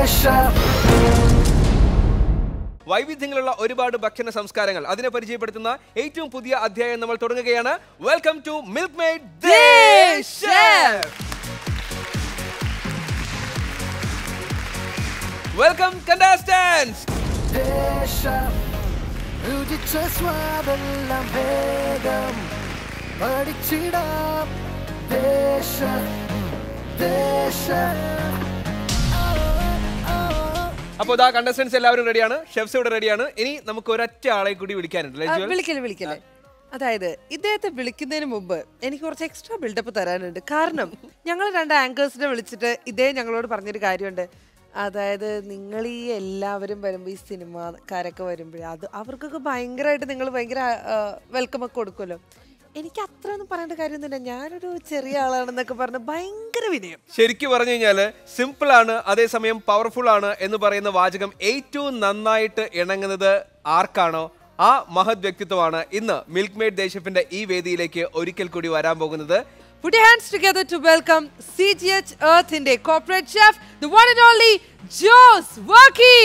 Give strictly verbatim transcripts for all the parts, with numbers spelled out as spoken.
Chef. വൈവിധ്യങ്ങളുള്ള ഒരുപാട് ഭക്ഷണ സംസ്കാരങ്ങൾ അതിനെ പരിചയപ്പെടുത്തുന്ന ഏറ്റവും പുതിയ അധ്യായം നമ്മൾ തുടങ്ങുകയാണ്. Welcome to Milkmaid Dhe Chef. Welcome contestants. Dhe Chef. രുചിച്ച സ്വാദെല്ലാം വേഗം പഠിച്ചിടാം. Dhe Chef. Dhe Chef. അപ്പോൾ ദാ കണ്ടസ്റ്റൻസ് എല്ലാവരും റെഡിയാണ്, ഷെഫ്സ് ഇവിടെ റെഡിയാണ്. ഇനി നമുക്ക് ഒരൊറ്റ ആളെ കൂടി വിളിക്കാനുണ്ട്. വിളിക്കല് വിളിക്കല് അതായത് ഇദ്ദേഹത്തെ വിളിക്കുന്നതിന് മുമ്പ് എനിക്ക് കുറച്ച് എക്സ്ട്രാ ബിൽഡപ്പ് തരാനുണ്ട്. കാരണം ഞങ്ങൾ രണ്ട് ആങ്കേഴ്സിനെ വിളിച്ചിട്ട് ഇദ്ദേഹം ഞങ്ങളോട് പറഞ്ഞൊരു കാര്യമുണ്ട്. അതായത് നിങ്ങൾ ഈ എല്ലാവരും വരുമ്പോൾ ഈ സിനിമാക്കാരൊക്കെ വരുമ്പോഴേ അത് അവർക്കൊക്കെ ഭയങ്കരമായിട്ട് നിങ്ങൾ ഭയങ്കര വെൽക്കം ഒക്കെ കൊടുക്കുമല്ലോ. എനിക്ക് അത്ര ഒന്നും പറയേണ്ട കാര്യമൊന്നുമില്ല, ഞാനൊരു ചെറിയ ആളാണെന്നൊക്കെ പറഞ്ഞ് ഭയങ്കര വിനയം. ശരിക്കും പറഞ്ഞു കഴിഞ്ഞാൽ സിമ്പിൾ ആണ്, അതേസമയം പവർഫുൾ ആണ് എന്ന് പറയുന്ന വാചകം ഏറ്റവും നന്നായിട്ട് ഇണങ്ങുന്നത് ആർക്കാണോ ആ മഹത് വ്യക്തിത്വമാണ് ഇന്ന് മിൽക്ക് മെയ്ഡ് Dhe Chefന്റെ ഈ വേദിയിലേക്ക് ഒരിക്കൽ കൂടി വരാൻ പോകുന്നത്. Put your hands together to welcome C G H Earth's corporate chef, the one and only Jose Varkkey.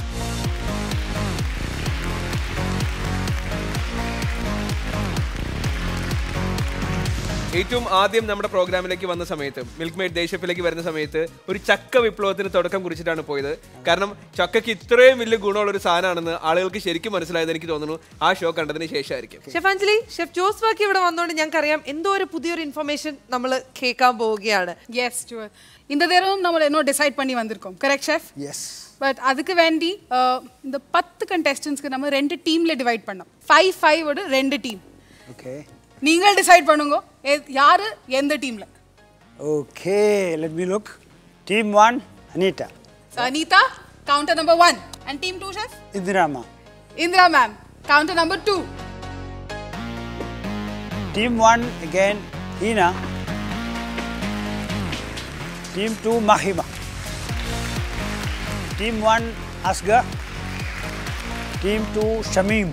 ഏറ്റവും ആദ്യം നമ്മുടെ പ്രോഗ്രാമിലേക്ക് വന്ന സമയത്ത് മിൽക്ക് മെയ്ഡ് Dhe Chefലേക്ക് വരുന്ന സമയത്ത് ഒരു ചക്ക വിപ്ലവത്തിന് തുടക്കം കുറിച്ചിട്ടാണ് പോയത്. കാരണം ചക്കയ്ക്ക് ഇത്രയും വലിയ ഗുണമുള്ള ഒരു സാധനമാണെന്ന് ആളുകൾക്ക് ശരിക്കും മനസ്സിലായത് എനിക്ക് തോന്നുന്നു ആ ഷോ കണ്ടതിന് ശേഷമായിരിക്കും. ഷെഫ് അഞ്ജലി, ഷെഫ് ജോസ് വാക്കി ഇവിടെ വന്നോണ്ട് ഞങ്ങൾക്കറിയാം എന്തോ ഒരു പുതിയൊരു ഇൻഫർമേഷൻ നമ്മൾ കേൾക്കാൻ പോവുകയാണ്. Yes sure. இந்த தடவை நம்ம என்ன டிசைட் பண்ணி வந்திருக்கோம், கரெக்ட் ஷெஃப்? எஸ். பட் அதுக்கு வேண்டி இந்த பத்து கண்டெஸ்டன்ட்ஸ்க்கு நம்ம ரெண்டு டீம்ல டிவைட் பண்ணோம். ஃபைவ் ஃபைவ் ஓட ரெண்டு டீம். ஓகே. நீங்கள் டிசைட் பண்ணுங்க யாரு எந்த டீம்ல. Okay, let me look. Team one, Anita. So Anita, counter number one. And team two, chef? Indira ma'am. Indira ma'am, counter number two. Team one again, Hina. Team two, Mahima. Team one, Asghar. Team two, Shamim.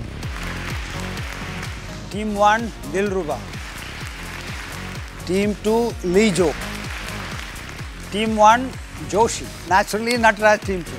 Team one, Dilruba. Team two, Lijo. Team one, Joshi. Naturally, Nataraj team two.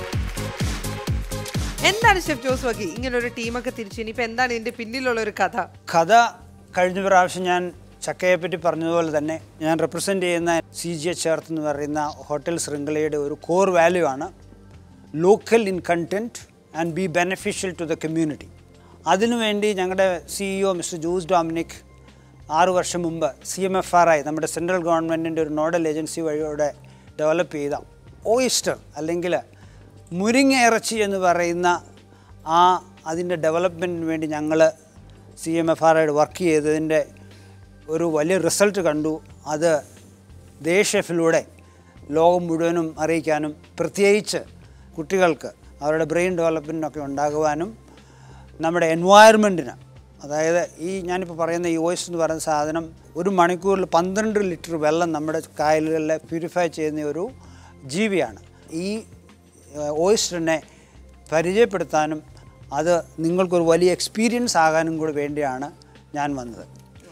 എന്താണ് chef Jose Varkey ഇങ്ങനെ ഒരു ടീമൊക്കെ തിരിച്ചു? ഇനിയിപ്പോൾ എന്താണ് ഇതിന്റെ പിന്നിലുള്ള ഒരു കഥ? കഥ കഴിഞ്ഞ പ്രാവശ്യം ഞാൻ ചക്കയെ പറ്റി പറഞ്ഞതുപോലെ തന്നെ ഞാൻ റെപ്രസെൻ്റ് ചെയ്യുന്ന സി ജി എച്ച് എർത്ത് എന്ന് പറയുന്ന ഹോട്ടൽ ശൃംഖലയുടെ ഒരു കോർ വാല്യൂ ആണ് local in content and be beneficial to the community. അതിനുവേണ്ടി ഞങ്ങളുടെ സിഇഒ മിസ്റ്റർ ജോസ് ഡൊമിനിക് ആറ് വർഷം മുമ്പ് C M F R I നമ്മുടെ സെൻട്രൽ ഗവൺമെൻറ്റിൻ്റെ ഒരു നോഡൽ ഏജൻസി വഴിയോടെ ഡെവലപ്പ് ചെയ്ത ഓയിസ്റ്റർ അല്ലെങ്കിൽ മുരിങ്ങ ഇറച്ചി എന്ന് പറയുന്ന ആ അതിൻ്റെ ഡെവലപ്മെൻറ്റിന് വേണ്ടി ഞങ്ങൾ സി എം എഫ് ആർ ഐയുടെ വർക്ക് ചെയ്തതിൻ്റെ ഒരു വലിയ റിസൾട്ട് കണ്ടു. അത് Dhe Chefലൂടെ ലോകം മുഴുവനും അറിയിക്കാനും പ്രത്യേകിച്ച് കുട്ടികൾക്ക് അവരുടെ ബ്രെയിൻ ഡെവലപ്മെൻറ്റിനൊക്കെ ഉണ്ടാകുവാനും നമ്മുടെ എൻവയറമെൻറ്റിന്, അതായത് ഈ ഞാനിപ്പോൾ പറയുന്ന ഈ ഓയിസ്റ്റർ എന്ന് പറയുന്ന സാധനം ഒരു മണിക്കൂറിൽ പന്ത്രണ്ട് ലിറ്റർ വെള്ളം നമ്മുടെ കായലുകളിലെ പ്യൂരിഫൈ ചെയ്യുന്ന ഒരു ജീവിയാണ്. ഈ ഓയിസ്റ്ററിനെ പരിചയപ്പെടുത്താനും അത് നിങ്ങൾക്കൊരു വലിയ എക്സ്പീരിയൻസ് ആകാനും കൂടി വേണ്ടിയാണ് ഞാൻ വന്നത്.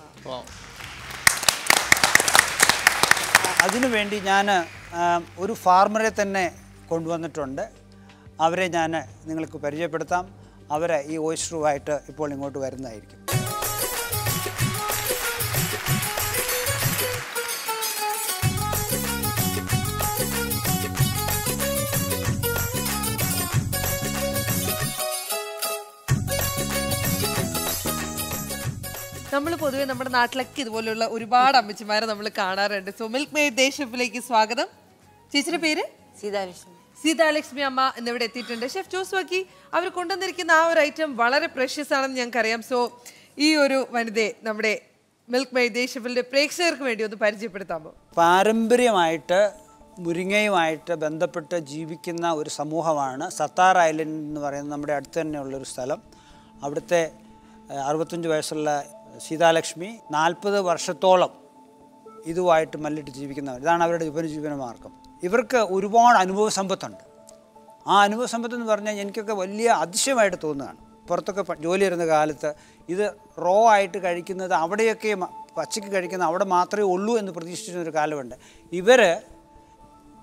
അതിനുവേണ്ടി ഞാൻ ഒരു ഫാർമറെ തന്നെ കൊണ്ടുവന്നിട്ടുണ്ട്. അവരെ ഞാൻ നിങ്ങൾക്ക് പരിചയപ്പെടുത്താം. അവരെ ഈ ഓയിസ്റ്ററുമായിട്ട് ഇപ്പോൾ ഇങ്ങോട്ട് വരുന്നതായിരിക്കും. നമ്മൾ പൊതുവെ നമ്മുടെ നാട്ടിലൊക്കെ ഇതുപോലുള്ള ഒരുപാട് അമ്മച്ചിമാരെ നമ്മൾ കാണാറുണ്ട്. സോ മിൽക്ക് മെയ്ഡ് Dhe Chefലേക്ക് സ്വാഗതം. ചേച്ചിയുടെ പേര്? സീതാലക്ഷ്മി. സീതാലക്ഷ്മി അമ്മ എന്നിവിടെ എത്തിയിട്ടുണ്ട്. ഷെഫ് ജോസ് വാക്കി അവർ കൊണ്ടുവന്നിരിക്കുന്ന ആ ഒരു ഐറ്റം വളരെ പ്രഷ്യസ് ആണെന്ന് ഞങ്ങൾക്കറിയാം. സോ ഈ ഒരു വനിതയെ നമ്മുടെ മിൽക്ക് മെയ്ഡ് Dhe Chefന്റെ പ്രേക്ഷകർക്ക് വേണ്ടി ഒന്ന് പരിചയപ്പെടുത്താമോ? പാരമ്പര്യമായിട്ട് മുരിങ്ങയുമായിട്ട് ബന്ധപ്പെട്ട് ജീവിക്കുന്ന ഒരു സമൂഹമാണ് സത്താർ ഐലൻഡ് എന്ന് പറയുന്നത് നമ്മുടെ അടുത്ത് തന്നെയുള്ളൊരു സ്ഥലം. അവിടുത്തെ അറുപത്തഞ്ച് വയസ്സുള്ള സീതാലക്ഷ്മി നാൽപ്പത് വർഷത്തോളം ഇതുമായിട്ട് മല്ലിട്ട് ജീവിക്കുന്നവർ. ഇതാണ് അവരുടെ ഉപജീവന മാർഗം. ഇവർക്ക് ഒരുപാട് അനുഭവ സമ്പത്തുണ്ട്. ആ അനുഭവ സമ്പത്ത് എന്ന് പറഞ്ഞാൽ എനിക്കൊക്കെ വലിയ അതിശയമായിട്ട് തോന്നുകയാണ്. പുറത്തൊക്കെ ജോലി ചെയ്യുന്ന കാലത്ത് ഇത് റോ ആയിട്ട് കഴിക്കുന്നത് അവിടെയൊക്കെ പച്ചയ്ക്ക് കഴിക്കുന്ന അവിടെ മാത്രമേ ഉള്ളൂ എന്ന് പ്രതീക്ഷിച്ചിരുന്നൊരു കാലമുണ്ട്. ഇവർ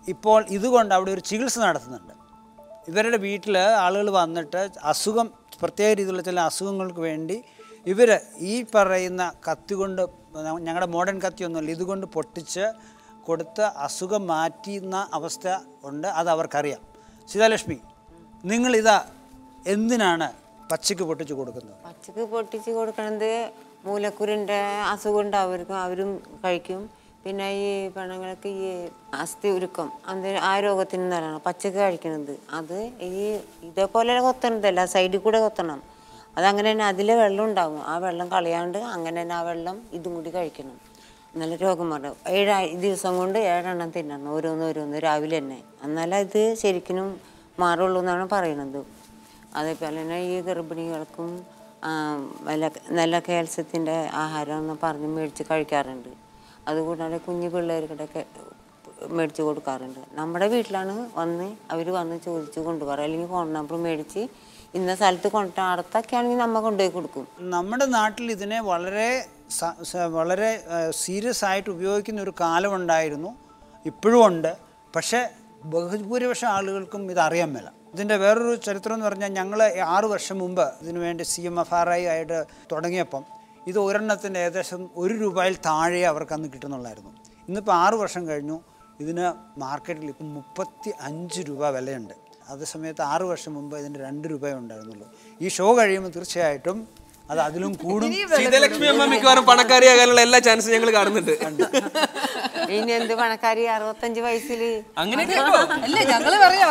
ഇപ്പോൾ ഇതുകൊണ്ട് അവിടെ ഒരു ചികിത്സ നടത്തുന്നുണ്ട്. ഇവരുടെ വീട്ടിൽ ആളുകൾ വന്നിട്ട് അസുഖം, പ്രത്യേക രീതിയിലുള്ള ചില അസുഖങ്ങൾക്ക് വേണ്ടി ഇവർ ഈ പറയുന്ന കത്തി കൊണ്ട്, ഞങ്ങളുടെ മോഡേൺ കത്തിയൊന്നുമില്ല, ഇതുകൊണ്ട് പൊട്ടിച്ച് കൊടുത്ത് അസുഖം മാറ്റുന്ന അവസ്ഥ ഉണ്ട്. അത് അവർക്കറിയാം. സീതാലക്ഷ്മി, നിങ്ങളിതാ എന്തിനാണ് പച്ചക്ക് പൊട്ടിച്ച് കൊടുക്കുന്നത്? പച്ചക്ക് പൊട്ടിച്ച് കൊടുക്കണത് മൂലക്കുരുൻ്റെ അസുഖം ഉണ്ട്, അവർക്കും അവരും കഴിക്കും. പിന്നെ ഈ പെണ്ണുങ്ങൾക്ക് ഈ അസ്ഥി ഉരുക്കം അത് ആ രോഗത്തിന് നല്ലതാണ് പച്ചക്ക് കഴിക്കണത്. അത് ഈ ഇതേപോലെ കൊത്തണതല്ല, സൈഡിൽ കൂടെ കൊത്തണം. അതങ്ങനെ തന്നെ അതിലെ വെള്ളം ഉണ്ടാകും. ആ വെള്ളം കളയാണ്ട് അങ്ങനെ തന്നെ ആ വെള്ളം ഇതും കൂടി കഴിക്കണം. നല്ല രോഗം മാറും. ഏഴ് ദിവസം കൊണ്ട് ഏഴെണ്ണം തിന്നണം, ഓരോന്ന് ഓരോന്ന് രാവിലെ തന്നെ. എന്നാലേ ഇത് ശരിക്കും മാറുള്ളൂ എന്നാണ് പറയണത്. അതേപോലെ തന്നെ ഈ ഗർഭിണികൾക്കും നല്ല നല്ല കാൽസ്യത്തിൻ്റെ ആഹാരം എന്ന് പറഞ്ഞ് മേടിച്ച് കഴിക്കാറുണ്ട്. അതുകൂടാതെ കുഞ്ഞു പിള്ളേർക്കിടയൊക്കെ മേടിച്ച് കൊടുക്കാറുണ്ട്. നമ്മുടെ വീട്ടിലാണ് വന്ന് അവർ വന്ന് ചോദിച്ച് കൊണ്ടുപോകാറ്. അല്ലെങ്കിൽ ഫോൺ നമ്പർ മേടിച്ച് ഇന്ന സ്ഥലത്ത് കൊണ്ടിട്ട് അടുത്തൊക്കെ ആണെങ്കിൽ നമ്മൾ കൊണ്ടുപോയി കൊടുക്കും. നമ്മുടെ നാട്ടിൽ ഇതിനെ വളരെ വളരെ സീരിയസ് ആയിട്ട് ഉപയോഗിക്കുന്ന ഒരു കാലമുണ്ടായിരുന്നു, ഇപ്പോഴും ഉണ്ട്. പക്ഷേ ബഹുഭൂരിപക്ഷം ആളുകൾക്കും ഇത് അറിയാൻ മേല. ഇതിൻ്റെ വേറൊരു ചരിത്രം എന്ന് പറഞ്ഞാൽ, ഞങ്ങൾ ആറ് വർഷം മുമ്പ് ഇതിനു വേണ്ടി C M F R I ആയിട്ട് തുടങ്ങിയപ്പം ഇത് ഒരെണ്ണത്തിൻ്റെ ഏകദേശം ഒരു രൂപയിൽ താഴെ അവർക്ക് അന്ന് കിട്ടുന്നുള്ളായിരുന്നു. ഇന്നിപ്പോൾ ആറ് വർഷം കഴിഞ്ഞു, ഇതിന് മാർക്കറ്റിൽ ഇപ്പം മുപ്പത്തി അഞ്ച് രൂപ വിലയുണ്ട്. അതേ സമയത്ത് ആറ് വർഷം മുമ്പ് ഇതിൻ്റെ രണ്ട് രൂപയേ ഉണ്ടായിരുന്നുള്ളൂ. ഈ ഷോ കഴിയുമ്പോൾ തീർച്ചയായിട്ടും അത് അതിലും കൂടും. സീതാലക്ഷ്മി അമ്മ മിക്കവാറും പണക്കാരിയാകാനുള്ള എല്ലാ ചാൻസും ഞങ്ങൾ കാണുന്നുണ്ട്. ഇനി എന്ത് പണക്കാരി, അറുപത്തഞ്ച് വയസ്സിൽ അങ്ങനെ ഞങ്ങള് പറയാം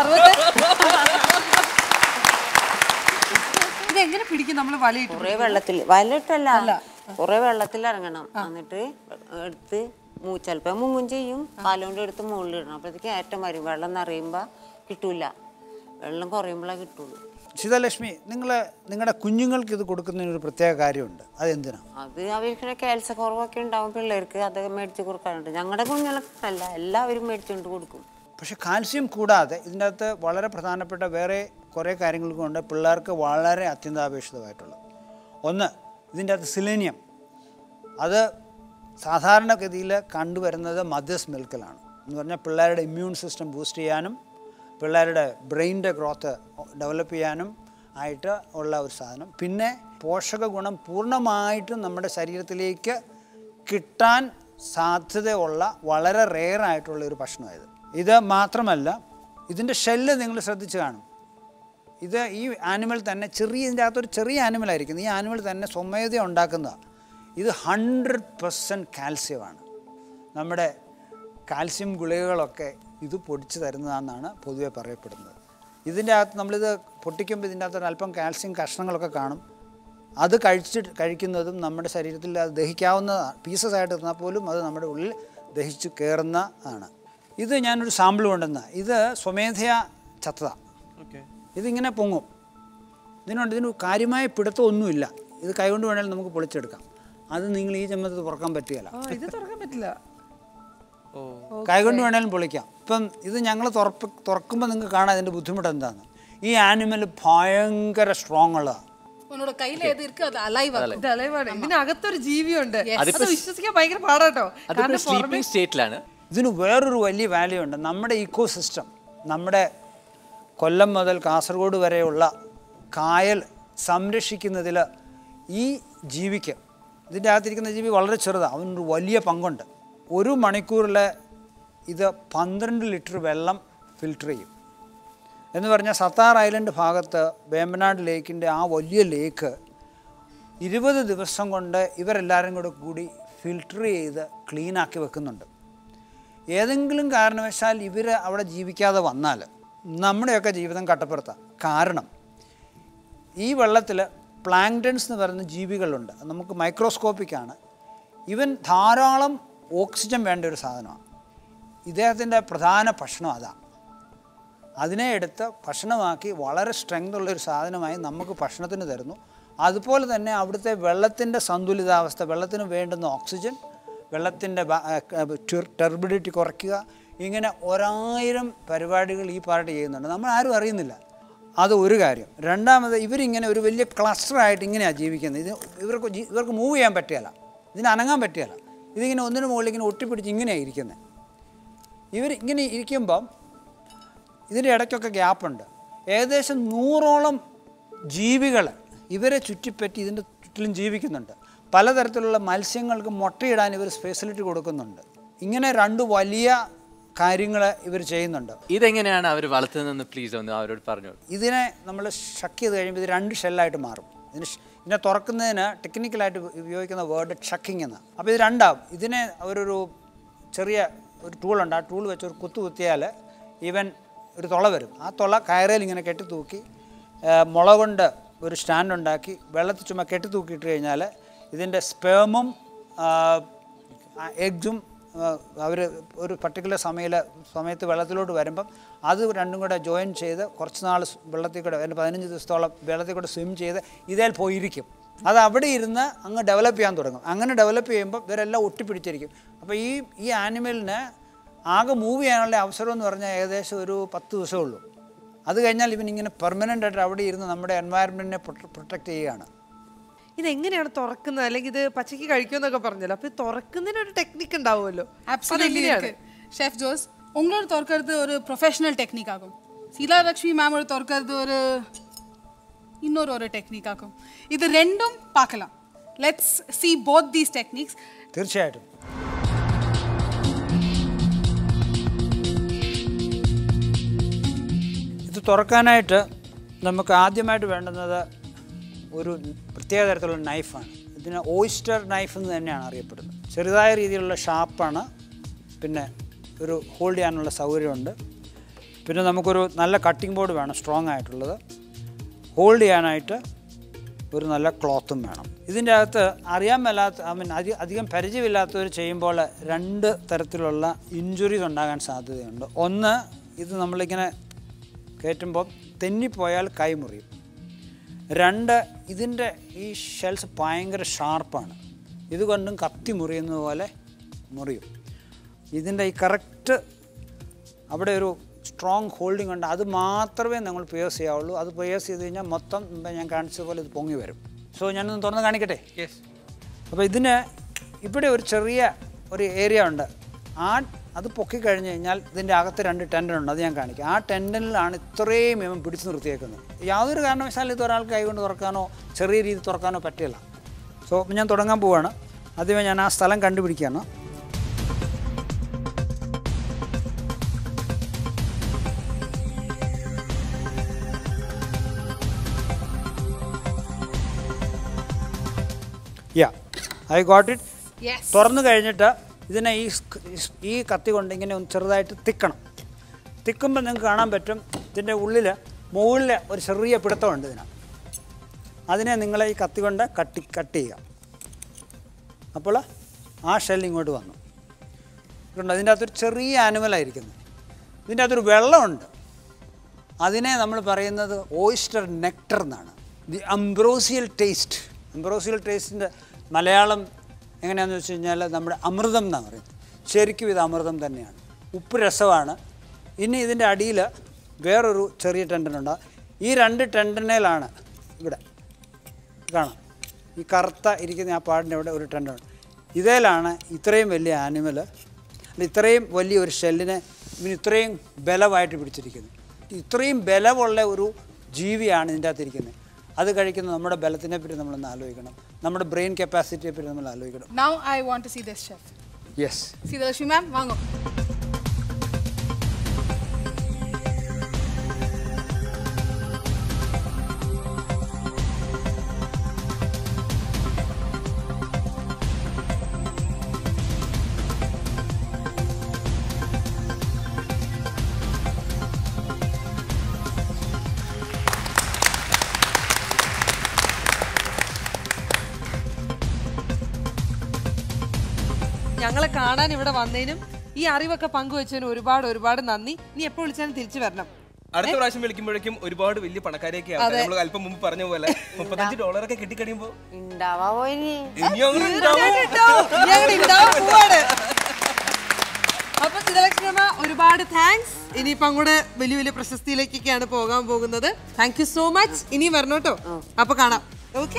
ഇതെങ്ങനെ പിടിക്കും നമ്മൾ വലയിട്ട്? കുറെ വെള്ളത്തിൽ വലയിട്ടല്ല, കുറെ വെള്ളത്തിൽ ഇറങ്ങണം. എന്നിട്ട് എടുത്ത് ചിലപ്പോൾ മുങ്ങും ചെയ്യും, പാലുകൊണ്ട് എടുത്ത് മുകളിലിടണം. അപ്പോഴത്തേക്ക് ഏറ്റവും വരും. വെള്ളം നിറയുമ്പോൾ കിട്ടൂല, വെള്ളം കുറയുമ്പോഴേ കിട്ടുള്ളൂ. സീതാലക്ഷ്മി, നിങ്ങൾ നിങ്ങളുടെ കുഞ്ഞുങ്ങൾക്ക് ഇത് കൊടുക്കുന്നതിനൊരു പ്രത്യേക കാര്യമുണ്ട്. അതെന്തിനാണ്? അത് അവർക്ക് കാൽസ്യ കുറവൊക്കെ ഉണ്ടാവും പിള്ളേർക്ക്, അത് മേടിച്ച് കൊടുക്കാറുണ്ട്. ഞങ്ങളുടെ കുഞ്ഞുങ്ങൾക്കല്ല, എല്ലാവരും മേടിച്ചുകൊണ്ട് കൊടുക്കും. പക്ഷേ കാൽസ്യം കൂടാതെ ഇതിൻ്റെ അകത്ത് വളരെ പ്രധാനപ്പെട്ട വേറെ കുറേ കാര്യങ്ങൾക്കുണ്ട് പിള്ളേർക്ക് വളരെ അത്യന്താപേക്ഷിതമായിട്ടുള്ളത്. ഒന്ന്, ഇതിൻ്റെ അകത്ത് സിലേനിയം. അത് സാധാരണഗതിയിൽ കണ്ടുവരുന്നത് മദേഴ്സ് മിൽക്കിലാണ്. എന്ന് പറഞ്ഞാൽ പിള്ളേരുടെ ഇമ്മ്യൂൺ സിസ്റ്റം ബൂസ്റ്റ് ചെയ്യാനും പിള്ളേരുടെ ബ്രെയിനിൻ്റെ ഗ്രോത്ത് ഡെവലപ്പ് ചെയ്യാനും ആയിട്ട് ഉള്ള ഒരു സാധനം. പിന്നെ പോഷക ഗുണം പൂർണ്ണമായിട്ടും നമ്മുടെ ശരീരത്തിലേക്ക് കിട്ടാൻ സാധ്യതയുള്ള വളരെ റെയറായിട്ടുള്ള ഒരു ഭക്ഷണമായത്. ഇത് മാത്രമല്ല, ഇതിൻ്റെ ഷെല്ല് നിങ്ങൾ ശ്രദ്ധിച്ച് കാണും. ഇത് ഈ ആനിമൽ തന്നെ ചെറിയ, ഇതിൻ്റെ അകത്തൊരു ചെറിയ ആനിമലായിരിക്കും. ഈ ആനിമൽ തന്നെ സ്വമേധ ഉണ്ടാക്കുന്നതാണ്. ഇത് ഹൺഡ്രഡ് പെർസെൻറ്റ് കാൽസ്യമാണ്. നമ്മുടെ കാൽസ്യം ഗുളികകളൊക്കെ ഇത് പൊടിച്ച് തരുന്നതാണെന്നാണ് പൊതുവെ പറയപ്പെടുന്നത്. ഇതിൻ്റെ അകത്ത് നമ്മളിത് പൊട്ടിക്കുമ്പോൾ ഇതിൻ്റെ അകത്ത് അല്പം കാൽസ്യം കഷ്ണങ്ങളൊക്കെ കാണും. അത് കഴിച്ചിട്ട് കഴിക്കുന്നതും നമ്മുടെ ശരീരത്തിൽ അത് ദഹിക്കാവുന്ന പീസസ് ആയിട്ട് ഇരുന്നാൽ പോലും അത് നമ്മുടെ ഉള്ളിൽ ദഹിച്ച് കയറുന്ന ആണ്. ഇത് ഞാനൊരു സാമ്പിൾ കൊണ്ടുവന്ന ഇത് സ്വമേധയാ ചത്തത. ഇതിങ്ങനെ പൊങ്ങും. ഇതിനുണ്ട് ഇതിന് കാര്യമായ പിടുത്തമൊന്നുമില്ല. ഇത് കൈകൊണ്ട് വേണമെങ്കിൽ നമുക്ക് പൊളിച്ചെടുക്കാം. അത് നിങ്ങൾ ഈ ചമ്മത്ത് തുറക്കാൻ പറ്റുകയില്ല. ഇത് തുറക്കാൻ പറ്റില്ല, കൈകൊണ്ട് വേണമെങ്കിലും പൊളിക്കാം. ഇപ്പം ഇത് ഞങ്ങൾ തുറപ്പ് തുറക്കുമ്പോൾ നിങ്ങൾക്ക് കാണാം ഇതിൻ്റെ ബുദ്ധിമുട്ട് എന്താണെന്ന്. ഈ ആനിമൽ ഭയങ്കര സ്ട്രോങ് ഉള്ളതാണ്. ഇതിനകത്തൊരു ജീവിയുണ്ട്, വിശ്വസിക്കാൻ ഭയങ്കര പാടാട്ടോ. ഇതിന് വേറൊരു വലിയ വാല്യൂ ഉണ്ട്. നമ്മുടെ ഇക്കോ സിസ്റ്റം, നമ്മുടെ കൊല്ലം മുതൽ കാസർഗോഡ് വരെയുള്ള കായൽ സംരക്ഷിക്കുന്നതിൽ ഈ ജീവിക്ക്, ഇതിൻ്റെ അകത്തിരിക്കുന്ന ജീവി വളരെ ചെറുതാണ്, അവനൊരു വലിയ പങ്കുണ്ട്. ഒരു മണിക്കൂറിൽ ഇത് പന്ത്രണ്ട് ലിറ്റർ വെള്ളം ഫിൽട്ടർ ചെയ്യും. എന്ന് പറഞ്ഞാൽ സത്താർ ഐലൻഡ് ഭാഗത്ത് വേമ്പനാട് ലേക്കിൻ്റെ ആ വലിയ ലേക്ക് ഇരുപത് ദിവസം കൊണ്ട് ഇവരെല്ലാവരും കൂടെ കൂടി ഫിൽട്ടർ ചെയ്ത് ക്ലീനാക്കി വെക്കുന്നുണ്ട്. ഏതെങ്കിലും കാരണവശാൽ ഇവർ അവിടെ ജീവിക്കാതെ വന്നാൽ നമ്മുടെയൊക്കെ ജീവിതം കട്ടപ്പുറത്താണ്. കാരണം ഈ വെള്ളത്തിൽ പ്ലാങ്ക്ടൺസ് എന്ന് പറയുന്ന ജീവികളുണ്ട്. നമുക്ക് മൈക്രോസ്കോപ്പിക്കാണ്. ഇവൻ ധാരാളം ഓക്സിജൻ വേണ്ട ഒരു സാധനമാണ്. ഇദ്ദേഹത്തിൻ്റെ പ്രധാന ഭക്ഷണം അതാണ്. അതിനെ എടുത്ത് ഭക്ഷണമാക്കി വളരെ സ്ട്രെങ്ത് ഉള്ളൊരു സാധനമായി നമുക്ക് ഭക്ഷണത്തിന് തരുന്നു. അതുപോലെ തന്നെ അവിടുത്തെ വെള്ളത്തിൻ്റെ സന്തുലിതാവസ്ഥ, വെള്ളത്തിന് വേണ്ടുന്ന ഓക്സിജൻ, വെള്ളത്തിൻ്റെ ടെർബിഡിറ്റി കുറയ്ക്കുക, ഇങ്ങനെ ഒരായിരം പരിപാടികൾ ഈ പാർട്ടി ചെയ്യുന്നുണ്ട്. നമ്മൾ ആരും അറിയുന്നില്ല. അത് ഒരു കാര്യം. രണ്ടാമത് ഇവരിങ്ങനെ ഒരു വലിയ ക്ലസ്റ്ററായിട്ട് ഇങ്ങനെയാണ് ജീവിക്കുന്നത്. ഇത് ഇവർക്ക് ഇവർക്ക് മൂവ് ചെയ്യാൻ പറ്റുകയില്ല, ഇതിന് അനങ്ങാൻ പറ്റുകയില്ല. ഇതിങ്ങനെ ഒന്നിനു മുകളിൽ ഇങ്ങനെ ഒട്ടിപ്പിടിച്ച് ഇങ്ങനെയാണ് ഇരിക്കുന്നത്. ഇവർ ഇങ്ങനെ ഇരിക്കുമ്പം ഇതിൻ്റെ ഇടയ്ക്കൊക്കെ ഗ്യാപ്പുണ്ട്. ഏകദേശം നൂറോളം ജീവികൾ ഇവരെ ചുറ്റിപ്പറ്റി ഇതിൻ്റെ ചുറ്റിലും ജീവിക്കുന്നുണ്ട്. പലതരത്തിലുള്ള മത്സ്യങ്ങൾക്ക് മുട്ടയിടാൻ ഇവർ ഫെസിലിറ്റി കൊടുക്കുന്നുണ്ട്. ഇങ്ങനെ രണ്ട് വലിയ കാര്യങ്ങൾ ഇവർ ചെയ്യുന്നുണ്ട്. ഇതെങ്ങനെയാണ് അവർ വളർത്തുന്നതെന്ന് പ്ലീസ് ഒന്ന് അവരോട് പറഞ്ഞു. ഇതിനെ നമ്മൾ ഷക്ക് ചെയ്ത് കഴിയുമ്പോൾ ഇത് രണ്ട് ഷെല്ലായിട്ട് മാറും. ഇതിന് ഇതിനെ തുറക്കുന്നതിന് ടെക്നിക്കലായിട്ട് ഉപയോഗിക്കുന്ന വേർഡ് ഷക്കിങ് എന്ന്. അപ്പോൾ ഇത് രണ്ടാവും. ഇതിനെ അവരൊരു ചെറിയ ഒരു ടൂളുണ്ട്. ആ ടൂൾ വെച്ച് ഒരു കുത്തു കുത്തിയാൽ ഈവൻ ഒരു തുള വരും. ആ തുള കയറയിൽ ഇങ്ങനെ കെട്ടി തൂക്കി മുള കൊണ്ട് ഒരു സ്റ്റാൻഡ് ഉണ്ടാക്കി വെള്ളത്തിൽ ചുമ്മാ കെട്ടി തൂക്കിയിട്ട് കഴിഞ്ഞാൽ ഇതിൻ്റെ സ്പേമും എഗ്ഗും അവർ ഒരു പർട്ടിക്കുലർ സമയ സമയത്ത് വെള്ളത്തിലോട്ട് വരുമ്പം അത് രണ്ടും കൂടെ ജോയിൻ ചെയ്ത് കുറച്ച് നാൾ വെള്ളത്തിൽ കൂടെ അതിൻ്റെ പതിനഞ്ച് ദിവസത്തോളം വെള്ളത്തിൽ കൂടെ സ്വിം ചെയ്ത് ഇതിൽ പോയിരിക്കും. അത് അവിടെ ഇരുന്ന് അങ്ങ് ഡെവലപ്പ് ചെയ്യാൻ തുടങ്ങും. അങ്ങനെ ഡെവലപ്പ് ചെയ്യുമ്പോൾ ഇവരെല്ലാം ഒട്ടിപ്പിടിച്ചിരിക്കും. അപ്പോൾ ഈ ഈ ആനിമലിന് ആകെ മൂവ് ചെയ്യാനുള്ള അവസരം എന്ന് പറഞ്ഞാൽ ഏകദേശം ഒരു പത്ത് ദിവസമേ ഉള്ളൂ. അത് കഴിഞ്ഞാൽ ഇവൻ ഇങ്ങനെ പെർമനൻ്റ് ആയിട്ട് അവിടെ ഇരുന്ന് നമ്മുടെ എൻവയറമെൻറ്റിനെ പ്രൊട്ടക്റ്റ് ചെയ്യുകയാണ്. ഇതെങ്ങനെയാണ് തുറക്കുന്നത്? അല്ലെങ്കിൽ ഇത് പച്ചക്ക് കഴിക്കുമെന്നൊക്കെ പറഞ്ഞല്ലോ. അപ്പോൾ തുറക്കുന്നതിന് ഒരു ടെക്നിക്ക് ഉണ്ടാവുമല്ലോ. ഷെഫ് ജോസ്, ഉങ്ങളോട് തുറക്കുന്നത് ഒരു പ്രൊഫഷണൽ ടെക്നിക് ആകും. സീതാലക്ഷ്മി മാമോട് തുറക്കുന്നത് ഒരു இன்னொரு ஒரு ടെക്നിക് ആകും. ഇത് രണ്ടും பார்க்கலாம். Let's see both these techniques. തീർച്ചയായിട്ടും. ഇത് തുറക്കാനായിട്ട് നമുക്ക് ആദ്യമായിട്ട് വേണ്ടുന്നത് ഒരു പ്രത്യേക തരത്തിലുള്ള നൈഫാണ്. ഇതിന് ഓയിസ്റ്റർ നൈഫ് എന്ന് തന്നെയാണ് അറിയപ്പെടുന്നത്. ചെറുതായ രീതിയിലുള്ള ഷാർപ്പാണ്. പിന്നെ ഒരു ഹോൾഡ് ചെയ്യാനുള്ള സൗകര്യമുണ്ട്. പിന്നെ നമുക്കൊരു നല്ല കട്ടിംഗ് ബോർഡ് വേണം, സ്ട്രോങ് ആയിട്ടുള്ളത്. ഹോൾഡ് ചെയ്യാനായിട്ട് ഒരു നല്ല ക്ലോത്തും വേണം. ഇതിൻ്റെ അകത്ത് അറിയാൻ മേലാത്ത ഐ മീൻ അധികം അധികം പരിചയമില്ലാത്തവർ ചെയ്യുമ്പോൾ രണ്ട് തരത്തിലുള്ള ഇഞ്ചുറീസ് ഉണ്ടാകാൻ സാധ്യതയുണ്ട്. ഒന്ന്, ഇത് നമ്മളിങ്ങനെ കയറ്റുമ്പോൾ തെന്നിപ്പോയാൽ കൈ മുറിയും. രണ്ട്, ഇതിൻ്റെ ഈ ഷെൽസ് ഭയങ്കര ഷാർപ്പാണ്. ഇതുകൊണ്ടും കത്തി മുറിയുന്ന പോലെ മുറിയും. ഇതിൻ്റെ ഈ കറക്റ്റ് അവിടെ ഒരു സ്ട്രോങ് ഹോൾഡിംഗ് ഉണ്ട്. അത് മാത്രമേ നമ്മൾ പിയേഴ്സ് ചെയ്യാവുള്ളൂ. അത് പിയേഴ്സ് ചെയ്ത് കഴിഞ്ഞാൽ മൊത്തം ഞാൻ കാണിച്ചതുപോലെ ഇത് പൊങ്ങി വരും. സോ ഞാനൊന്ന് തുറന്ന് കാണിക്കട്ടെ. അപ്പോൾ ഇതിന് ഇവിടെ ഒരു ചെറിയ ഒരു ഏരിയ ഉണ്ട്. ആ അത് പൊക്കിക്കഴിഞ്ഞ് കഴിഞ്ഞാൽ ഇതിൻ്റെ അകത്ത് രണ്ട് ടെൻഡനുണ്ട്. അത് ഞാൻ കാണിക്കാം. ആ ടെൻഡനിലാണ് ഇത്രയും ഇവൻ പിടിച്ച് നിർത്തിയേക്കുന്നത്. യാതൊരു കാരണവശാലും ഇത് ഒരാൾക്ക് കൈകൊണ്ട് തുറക്കാനോ ചെറിയ രീതിയിൽ തുറക്കാനോ പറ്റില്ല. സോ ഞാൻ തുടങ്ങാൻ പോവുകയാണ്. ആദ്യമേ ഞാൻ ആ സ്ഥലം കണ്ടുപിടിക്കുകയാണ്. Yeah, I got it. തുറന്നു കഴിഞ്ഞിട്ട് ഇതിനെ ഈ ഈ കത്തി കൊണ്ട് ഇങ്ങനെ ഒന്ന് ചെറുതായിട്ട് തിക്കണം. തിക്കുമ്പോൾ നിങ്ങൾക്ക് കാണാൻ പറ്റും ഇതിൻ്റെ ഉള്ളിൽ മുകളിൽ ഒരു ചെറിയ പിടുത്തമുണ്ട് ഇതിന്. അതിനെ നിങ്ങൾ ഈ കത്തി കൊണ്ട് കട്ടി കട്ട് ചെയ്യുക. അപ്പോൾ ആ ഷെൽ ഇങ്ങോട്ട് വന്നു. ഇതുകൊണ്ട് അതിൻ്റെ അകത്തൊരു ചെറിയ ആനിമലായിരിക്കുന്നത്. ഇതിൻ്റെ അകത്തൊരു വെള്ളമുണ്ട്. അതിനെ നമ്മൾ പറയുന്നത് ഓയിസ്റ്റർ നെക്ടർ എന്നാണ്. The ambrosial taste. അംബ്രോസിയൽ ടേസ്റ്റിൻ്റെ മലയാളം എങ്ങനെയാണെന്ന് വെച്ച് കഴിഞ്ഞാൽ നമ്മുടെ അമൃതം എന്നാണ് പറയുന്നത്. ശരിക്കും ഇത് അമൃതം തന്നെയാണ്. ഉപ്പ് രസമാണ്. ഇനി ഇതിൻ്റെ അടിയിൽ വേറൊരു ചെറിയ ടെൻഡനുണ്ട്. ഈ രണ്ട് ടെൻഡനയിലാണ് ഇവിടെ കാണാം. ഈ കറുത്ത ഇരിക്കുന്ന ആ പാടിൻ്റെ അവിടെ ഒരു ടെൻഡനുണ്ട്. ഇതിലാണ് ഇത്രയും വലിയ ആനിമൽ, ഇത്രയും വലിയ ഒരു ഷെല്ലിനെ ഇവന് ഇത്രയും ബലമായിട്ട് പിടിച്ചിരിക്കുന്നത്. ഇത്രയും ബലമുള്ള ഒരു ജീവിയാണ് ഇതിൻ്റെ അകത്തിരിക്കുന്നത്. അത് കഴിക്കുന്ന നമ്മുടെ ബലത്തിനെ പറ്റി നമ്മളൊന്ന് ആലോചിക്കണം. നമ്മുടെ ബ്രെയിൻ കപ്പാസിറ്റിയെ പറ്റി നമ്മൾ ആലോചിക്കണം. Now I want to see this chef. Yes. Sridharashmi ma'am, vaango. ഞങ്ങളെ കാണാൻ ഇവിടെ വന്നതിനും ഈ അറിവൊക്കെ പങ്കുവെച്ചതിനും ഒരുപാട് ഒരുപാട് നന്ദി. നീ എപ്പോൾ വിളിച്ചാലും തിരിച്ചു വരണം. അടുത്ത പ്രാവശ്യം വിളിക്കുമ്പോഴേക്കും ഒരുപാട് വലിയ പണക്കാരെയൊക്കെ നമ്മൾ അല്പം മുമ്പ് പറഞ്ഞ പോലെ മുപ്പത്തഞ്ച് ഡോളറൊക്കെ കിട്ടിക്കഴിയുമ്പോ അപ്പൊ സീതാലക്ഷ്മി അമ്മ ഒരുപാട് താങ്ക്സ്. ഇനിയിപ്പോ അങ്ങോട്ട് വലിയ വലിയ പ്രശസ്തിയിലേക്കൊക്കെയാണ് പോകാൻ പോകുന്നത്. Thank you so much. ഇനി വരണം കേട്ടോ. അപ്പൊ കാണാം. ഓക്കെ.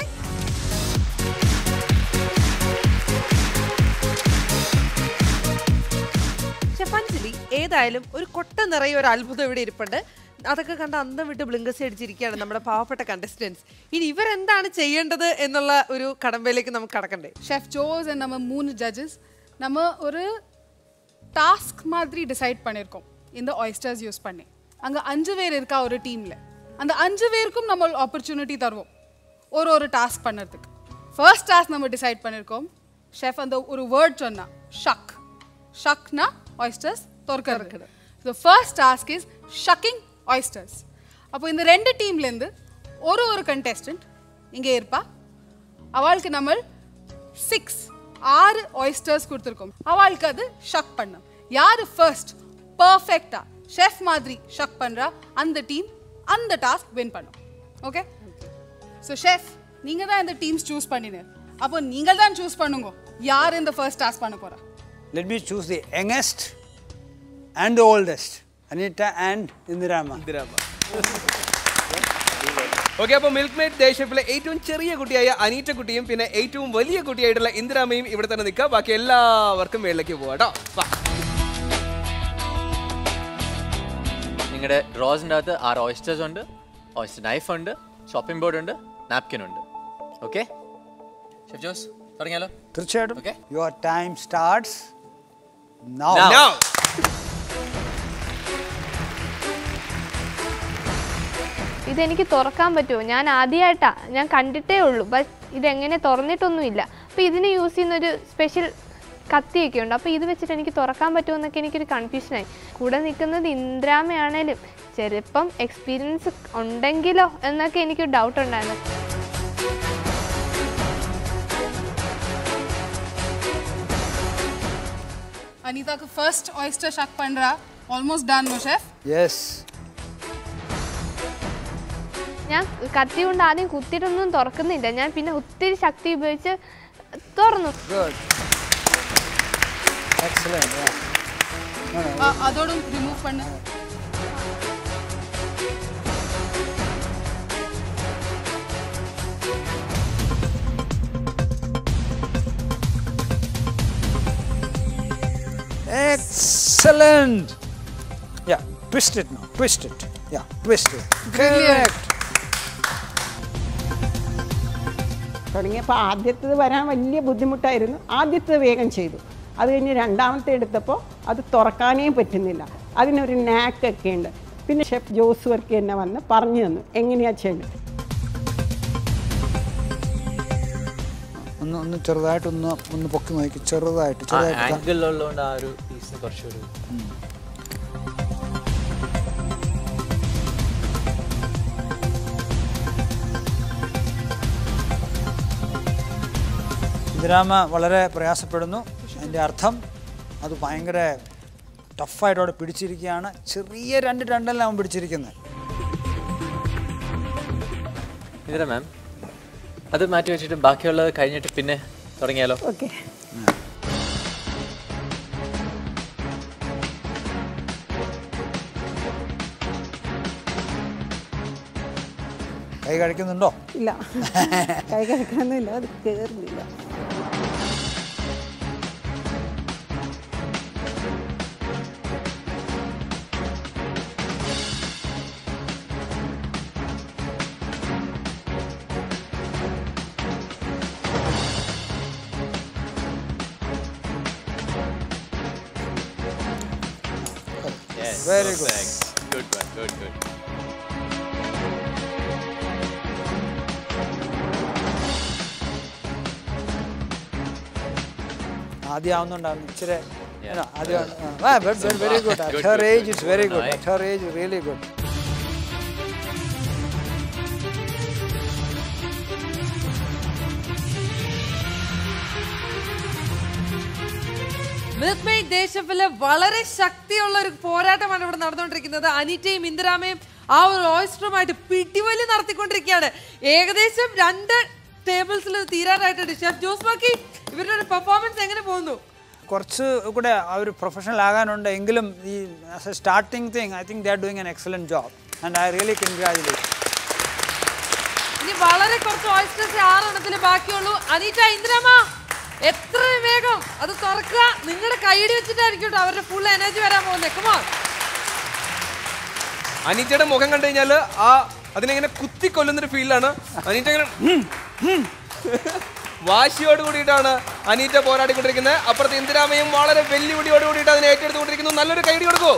ഷെഫ് അഞ്ജലി, വേണ്ടി ഏതായാലും ഒരു കൊട്ട നിറയെ ഒരു അത്ഭുതം ഇവിടെ ഇരിപ്പുണ്ട്. അതൊക്കെ കണ്ട് അന്തം വിട്ട് ബ്ലിങ്കസ് അടിച്ചിരിക്കുകയാണ് നമ്മുടെ പാവപ്പെട്ട കണ്ടസ്റ്റൻസ്. ഇനി ഇവരെന്താണ് ചെയ്യേണ്ടത് എന്നുള്ള ഒരു കടമ്പയിലേക്ക് നമുക്ക് കടക്കണ്ടേ? ഷെഫ് ജോസ് and நம்ம மூணு judges நம்ம ஒரு டாஸ்க் மாதிரி டிசைட் பண்ணியிருக்கோம் இந்த oysters யூஸ் பண்ணி. அங்கே அஞ்சு பேர் இருக்கா ஒரு டீமில். அந்த அஞ்சு பேருக்கும் நம்ம ஆப்பர்ச்சுனிட்டி தருவோம் ஒரு ஒரு டாஸ்க் பண்ணுறதுக்கு. ஃபர்ஸ்ட் டாஸ்க் நம்ம டிசைட் பண்ணியிருக்கோம். ஷெஃப் அந்த ஒரு வேர்ட் சொன்னா ஷக். ஷக்னா oysters தொற்கிறது. The first task is shucking oysters. அப்போ இந்த ரெண்டு டீம்லேருந்து ஒரு ஒரு கண்டெஸ்டன்ட் இங்கே இருப்பா. அவளுக்கு நம்ம சிக்ஸ் ஆறு oysters கொடுத்துருக்கோம். அவளுக்கு அது ஷக் பண்ணும். யார் ஃபர்ஸ்ட் பர்ஃபெக்டா ஷெஃப் மாதிரி ஷக் பண்ணுறா அந்த டீம் அந்த டாஸ்க் வின் பண்ணும். ஓகே, ஸோ ஷெஃப் நீங்கள் தான் இந்த டீம்ஸ் சூஸ் பண்ணினு. அப்போ நீங்கள் தான் சூஸ் பண்ணுங்க யார் இந்த ஃபர்ஸ்ட் டாஸ்க் பண்ண போகிறா. Let me choose the youngest and the oldest. Anita and Indirama. Indirama. Okay, അപ്പോൾ മിൽക്ക് മെയ്ഡ് ദേ ഷെഫിലെ ഏറ്റവും ചെറിയ കുട്ടിയായ അനീറ്റ കുട്ടിയും പിന്നെ ഏറ്റവും വലിയ കുട്ടിയായിട്ടുള്ള ഇന്ദിരാമയും ഇവിടെ തന്നെ നിൽക്കുക. ബാക്കി എല്ലാവർക്കും മേളിലേക്ക് പോവാം കേട്ടോ. നിങ്ങളുടെ ഡ്രോസിൻ്റെ അകത്ത് ആറ് ഓയിസ്റ്റേഴ്സ് ഉണ്ട്, ഓയിസ്റ്റർ നൈഫ് ഉണ്ട്, ചോപ്പിംഗ് ബോർഡ് ഉണ്ട്, നാപ്കിൻ ഉണ്ട്. ഓക്കെ ഷെഫ് ജോസ് തുടങ്ങിയാലോ? തീർച്ചയായിട്ടും. Okay, your time starts now. Now. ഇതെനിക്ക് തുറക്കാൻ പറ്റുമോ? ഞാൻ ആദ്യമായിട്ടാണ്, ഞാൻ കണ്ടിട്ടേ ഉള്ളൂ, ബട്ട് ഇതെങ്ങനെ തുറന്നിട്ടൊന്നുമില്ല. അപ്പോൾ ഇതിന് യൂസ് ചെയ്യുന്നൊരു സ്പെഷ്യൽ കത്തിയൊക്കെ ഉണ്ട്. അപ്പോൾ ഇത് വെച്ചിട്ട് എനിക്ക് തുറക്കാൻ പറ്റുമോ എന്നൊക്കെ എനിക്കൊരു കൺഫ്യൂഷനായി. കൂടെ നിൽക്കുന്നത് ഇന്ദിരാമയാണേലും ചിലപ്പം എക്സ്പീരിയൻസ് ഉണ്ടെങ്കിലോ എന്നൊക്കെ എനിക്കൊരു ഡൗട്ട് ഉണ്ടായിരുന്നു. அனிதாக்கு ஃபர்ஸ்ட் oyster ஷக் பண்றா. Almost done no chef? Yes. ഞാൻ കത്തി കൊണ്ട് ആദ്യം കുത്തിയിട്ടൊന്നും തുറക്കുന്നില്ല. ഞാൻ പിന്നെ ഒത്തിരി ശക്തി ഉപയോഗിച്ച് തുറന്നു. Good, excellent. അതോടും റിമൂവ് பண்ணு. Excellent. Yeah, twist it now. Twist it. Yeah, twist it. Correct. തുടങ്ങിയപ്പോൾ ആദ്യത്തേത് വരാൻ വലിയ ബുദ്ധിമുട്ടായിരുന്നു. ആദ്യത്തേത് വേഗം ചെയ്തു. അത് കഴിഞ്ഞ് രണ്ടാമത്തെ എടുത്തപ്പോൾ അത് തുറക്കാനേ പറ്റുന്നില്ല. അതിനൊരു നാക്കൊക്കെ ഉണ്ട്. പിന്നെ ഷെഫ് ജോസ് വർക്കി എന്നെ വന്ന് പറഞ്ഞു തന്നു എങ്ങനെയാണ് ചെയ്യേണ്ടത്. ഒന്ന് ഒന്ന് ചെറുതായിട്ടൊന്ന് ഒന്ന് പൊക്കി നോക്കി. ചെറുതായിട്ട് ആംഗിളുള്ളതുകൊണ്ട് ആ ഒരു പീസ് കുറച്ചൊരു ഇന്ദിരാമ വളരെ പ്രയാസപ്പെടുന്നു. അതിൻ്റെ അർത്ഥം അത് ഭയങ്കര ടഫായിട്ട് അവിടെ പിടിച്ചിരിക്കുകയാണ്. ചെറിയ രണ്ട് രണ്ടെല്ലാം അവൻ പിടിച്ചിരിക്കുന്നത്. ഇന്ദിര മാം, അത് മാറ്റി വെച്ചിട്ട് ബാക്കിയുള്ളത് കഴിഞ്ഞിട്ട് പിന്നെ തുടങ്ങിയാലോ? ഓക്കെ. കൈ കഴിക്കുന്നുണ്ടോ? ഇല്ല, കൈ കഴിക്കണമെന്നില്ല, അത് കയറുന്നില്ല. Very good. Good one, good, good. ആദ്യം ആവുന്നുണ്ടായിരുന്നു ഇച്ചിരി. ആദ്യം very good. At her age is very good. At her age is really good. Milkmaid ദേ ഷെഫിലെ വളരെ ശക്തിയുള്ള ഒരു പോരാട്ടമാണ് ഇവിടെ നടന്നുകൊണ്ടിരിക്കുന്നത്. അനിറ്റയും ഇന്ദിരാമയും ആ ഒരു ഓയിസ്റ്ററുമായിട്ട് പിടിവലി നടത്തിക്കൊണ്ടിരിക്കുകയാണ്. ഏകദേശം രണ്ട് ടേബിൾസിൽ തീരാറായിട്ടുണ്ട്. ഷെഫ് ജോസ് വർക്കി, ഇവരുടെ ഒരു പെർഫോമൻസ് എങ്ങനെ പോകുന്നു? കുറച്ച് കൂടെ ആ ഒരു പ്രൊഫഷണൽ ആകാനുണ്ട്. എങ്കിലും ഈ starting thing I think they are doing an excellent job and I really congratulate. ഇനി വളരെ കുറച്ച് ഓയിസ്റ്റേഴ്സ് ആറെണ്ണത്തിൽ ബാക്കിയുള്ളൂ. അനിറ്റ, ഇന്ദിരാമ, എത്രയും വേഗം അത് തുറക്കുക. നിങ്ങളുടെ കൈയ്യടി വെച്ചിട്ടായിരിക്കും കേട്ടോ അവരുടെ ഫുൾ എനർജി വരാൻ പോകുന്നത്. കമോൺ. അനീറ്റയുടെ മുഖം കണ്ടു കഴിഞ്ഞാല് ആ അതിനെങ്ങനെ കുത്തിക്കൊല്ലുന്നൊരു ഫീലാണ്. അനീറ്റ ഇങ്ങനെ വാശിയോട് കൂടിയിട്ടാണ് അനീറ്റ പോരാടിക്കൊണ്ടിരിക്കുന്നത്. അപ്പുറത്ത് ഇന്ദിരാമയും വളരെ വെല്ലുവിളിയോട് കൂടിയിട്ട് അതിനെ ഏറ്റെടുത്തുകൊണ്ടിരിക്കുന്നു. നല്ലൊരു കൈഡി കൊടുക്കൂ.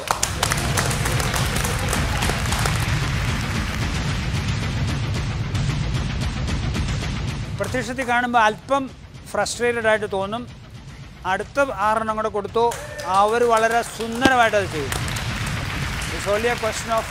പ്രത്യക്ഷത്തിൽ കാണുമ്പോൾ അല്പം ഫ്രസ്ട്രേറ്റഡ് ആയിട്ട് തോന്നും. അടുത്ത ആറെണ്ണം കൂടെ കൊടുത്തു. അവർ വളരെ സുന്ദരമായിട്ട് അത് ചെയ്യും. It's only a question of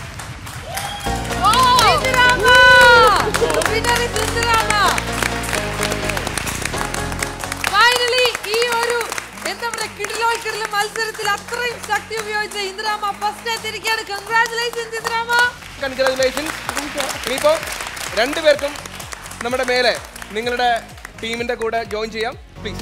finally ഈ ഒരു എന്താ പറയുക കിടിലോ കിടില മത്സരത്തിൽ അത്രയും ശക്തി ഉപയോഗിച്ച ഇന്ദിരാമ ഫസ്റ്റ് എത്തിയിരിക്കുകയാണ്. കൺഗ്രാറ്റുലേഷൻസ് ഇന്ദിരാമ. കൺഗ്രാറ്റുലേഷൻസ്. ഇനിയിപ്പോ രണ്ടുപേർക്കും നമ്മുടെ മേലെ നിങ്ങളുടെ ടീമിന്റെ കൂടെ ജോയിൻ ചെയ്യാം പ്ലീസ്.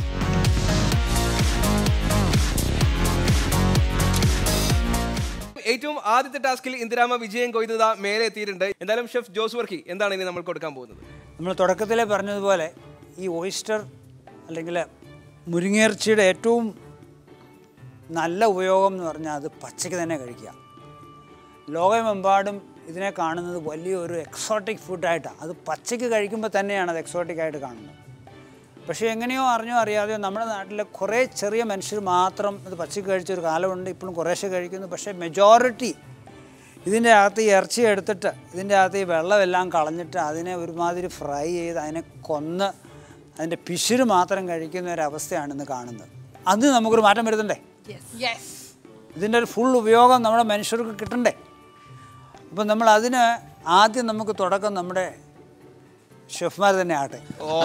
ഏറ്റവും ആദ്യത്തെ ടാസ്കിൽ ഇന്ദിരാമ വിജയം കൊയ്തത മേലെ എത്തിയിട്ടുണ്ട്. എന്തായാലും ഷെഫ് ജോസ് വർക്കി എന്താണ് ഇനി നമ്മൾ കൊടുക്കാൻ പോകുന്നത്? നമ്മൾ തുടക്കത്തിലെ പറഞ്ഞതുപോലെ ഈ ഓയിസ്റ്റർ അല്ലെങ്കിൽ മുരിങ്ങയിറച്ചിയുടെ ഏറ്റവും നല്ല ഉപയോഗം എന്ന് പറഞ്ഞാൽ അത് പച്ചയ്ക്ക് തന്നെ കഴിക്കുക. ലോകമെമ്പാടും ഇതിനെ കാണുന്നത് വലിയൊരു എക്സോട്ടിക് ഫുഡായിട്ടാണ്. അത് പച്ചയ്ക്ക് കഴിക്കുമ്പോൾ തന്നെയാണ് അത് എക്സോട്ടിക് ആയിട്ട് കാണുന്നത്. പക്ഷേ എങ്ങനെയോ അറിഞ്ഞോ അറിയാതെയോ നമ്മുടെ നാട്ടിലെ കുറേ ചെറിയ മനുഷ്യർ മാത്രം ഇത് പച്ചയ്ക്ക് കഴിച്ചൊരു കാലമുണ്ട്. ഇപ്പോഴും കുറേശ്ശെ കഴിക്കുന്നു. പക്ഷേ മെജോറിറ്റി ഇതിൻ്റെ അകത്ത് ഈ ഇറച്ചി എടുത്തിട്ട് ഇതിൻ്റെ അകത്ത് ഈ വെള്ളമെല്ലാം കളഞ്ഞിട്ട് അതിനെ ഒരുമാതിരി ഫ്രൈ ചെയ്ത് അതിനെ കൊന്ന് അതിൻ്റെ പിശുര് മാത്രം കഴിക്കുന്ന ഒരവസ്ഥയാണ് ഇന്ന് കാണുന്നത്. അത് നമുക്കൊരു മാറ്റം വരുത്തണ്ടേ? ഇതിൻ്റെ ഒരു ഫുൾ ഉപയോഗം നമ്മുടെ മനുഷ്യർക്ക് കിട്ടണ്ടേ? അപ്പം നമ്മൾ അതിന് ആദ്യം നമുക്ക് തുടക്കം നമ്മുടെ ഷെഫ്മാർ തന്നെ ആട്ടെ.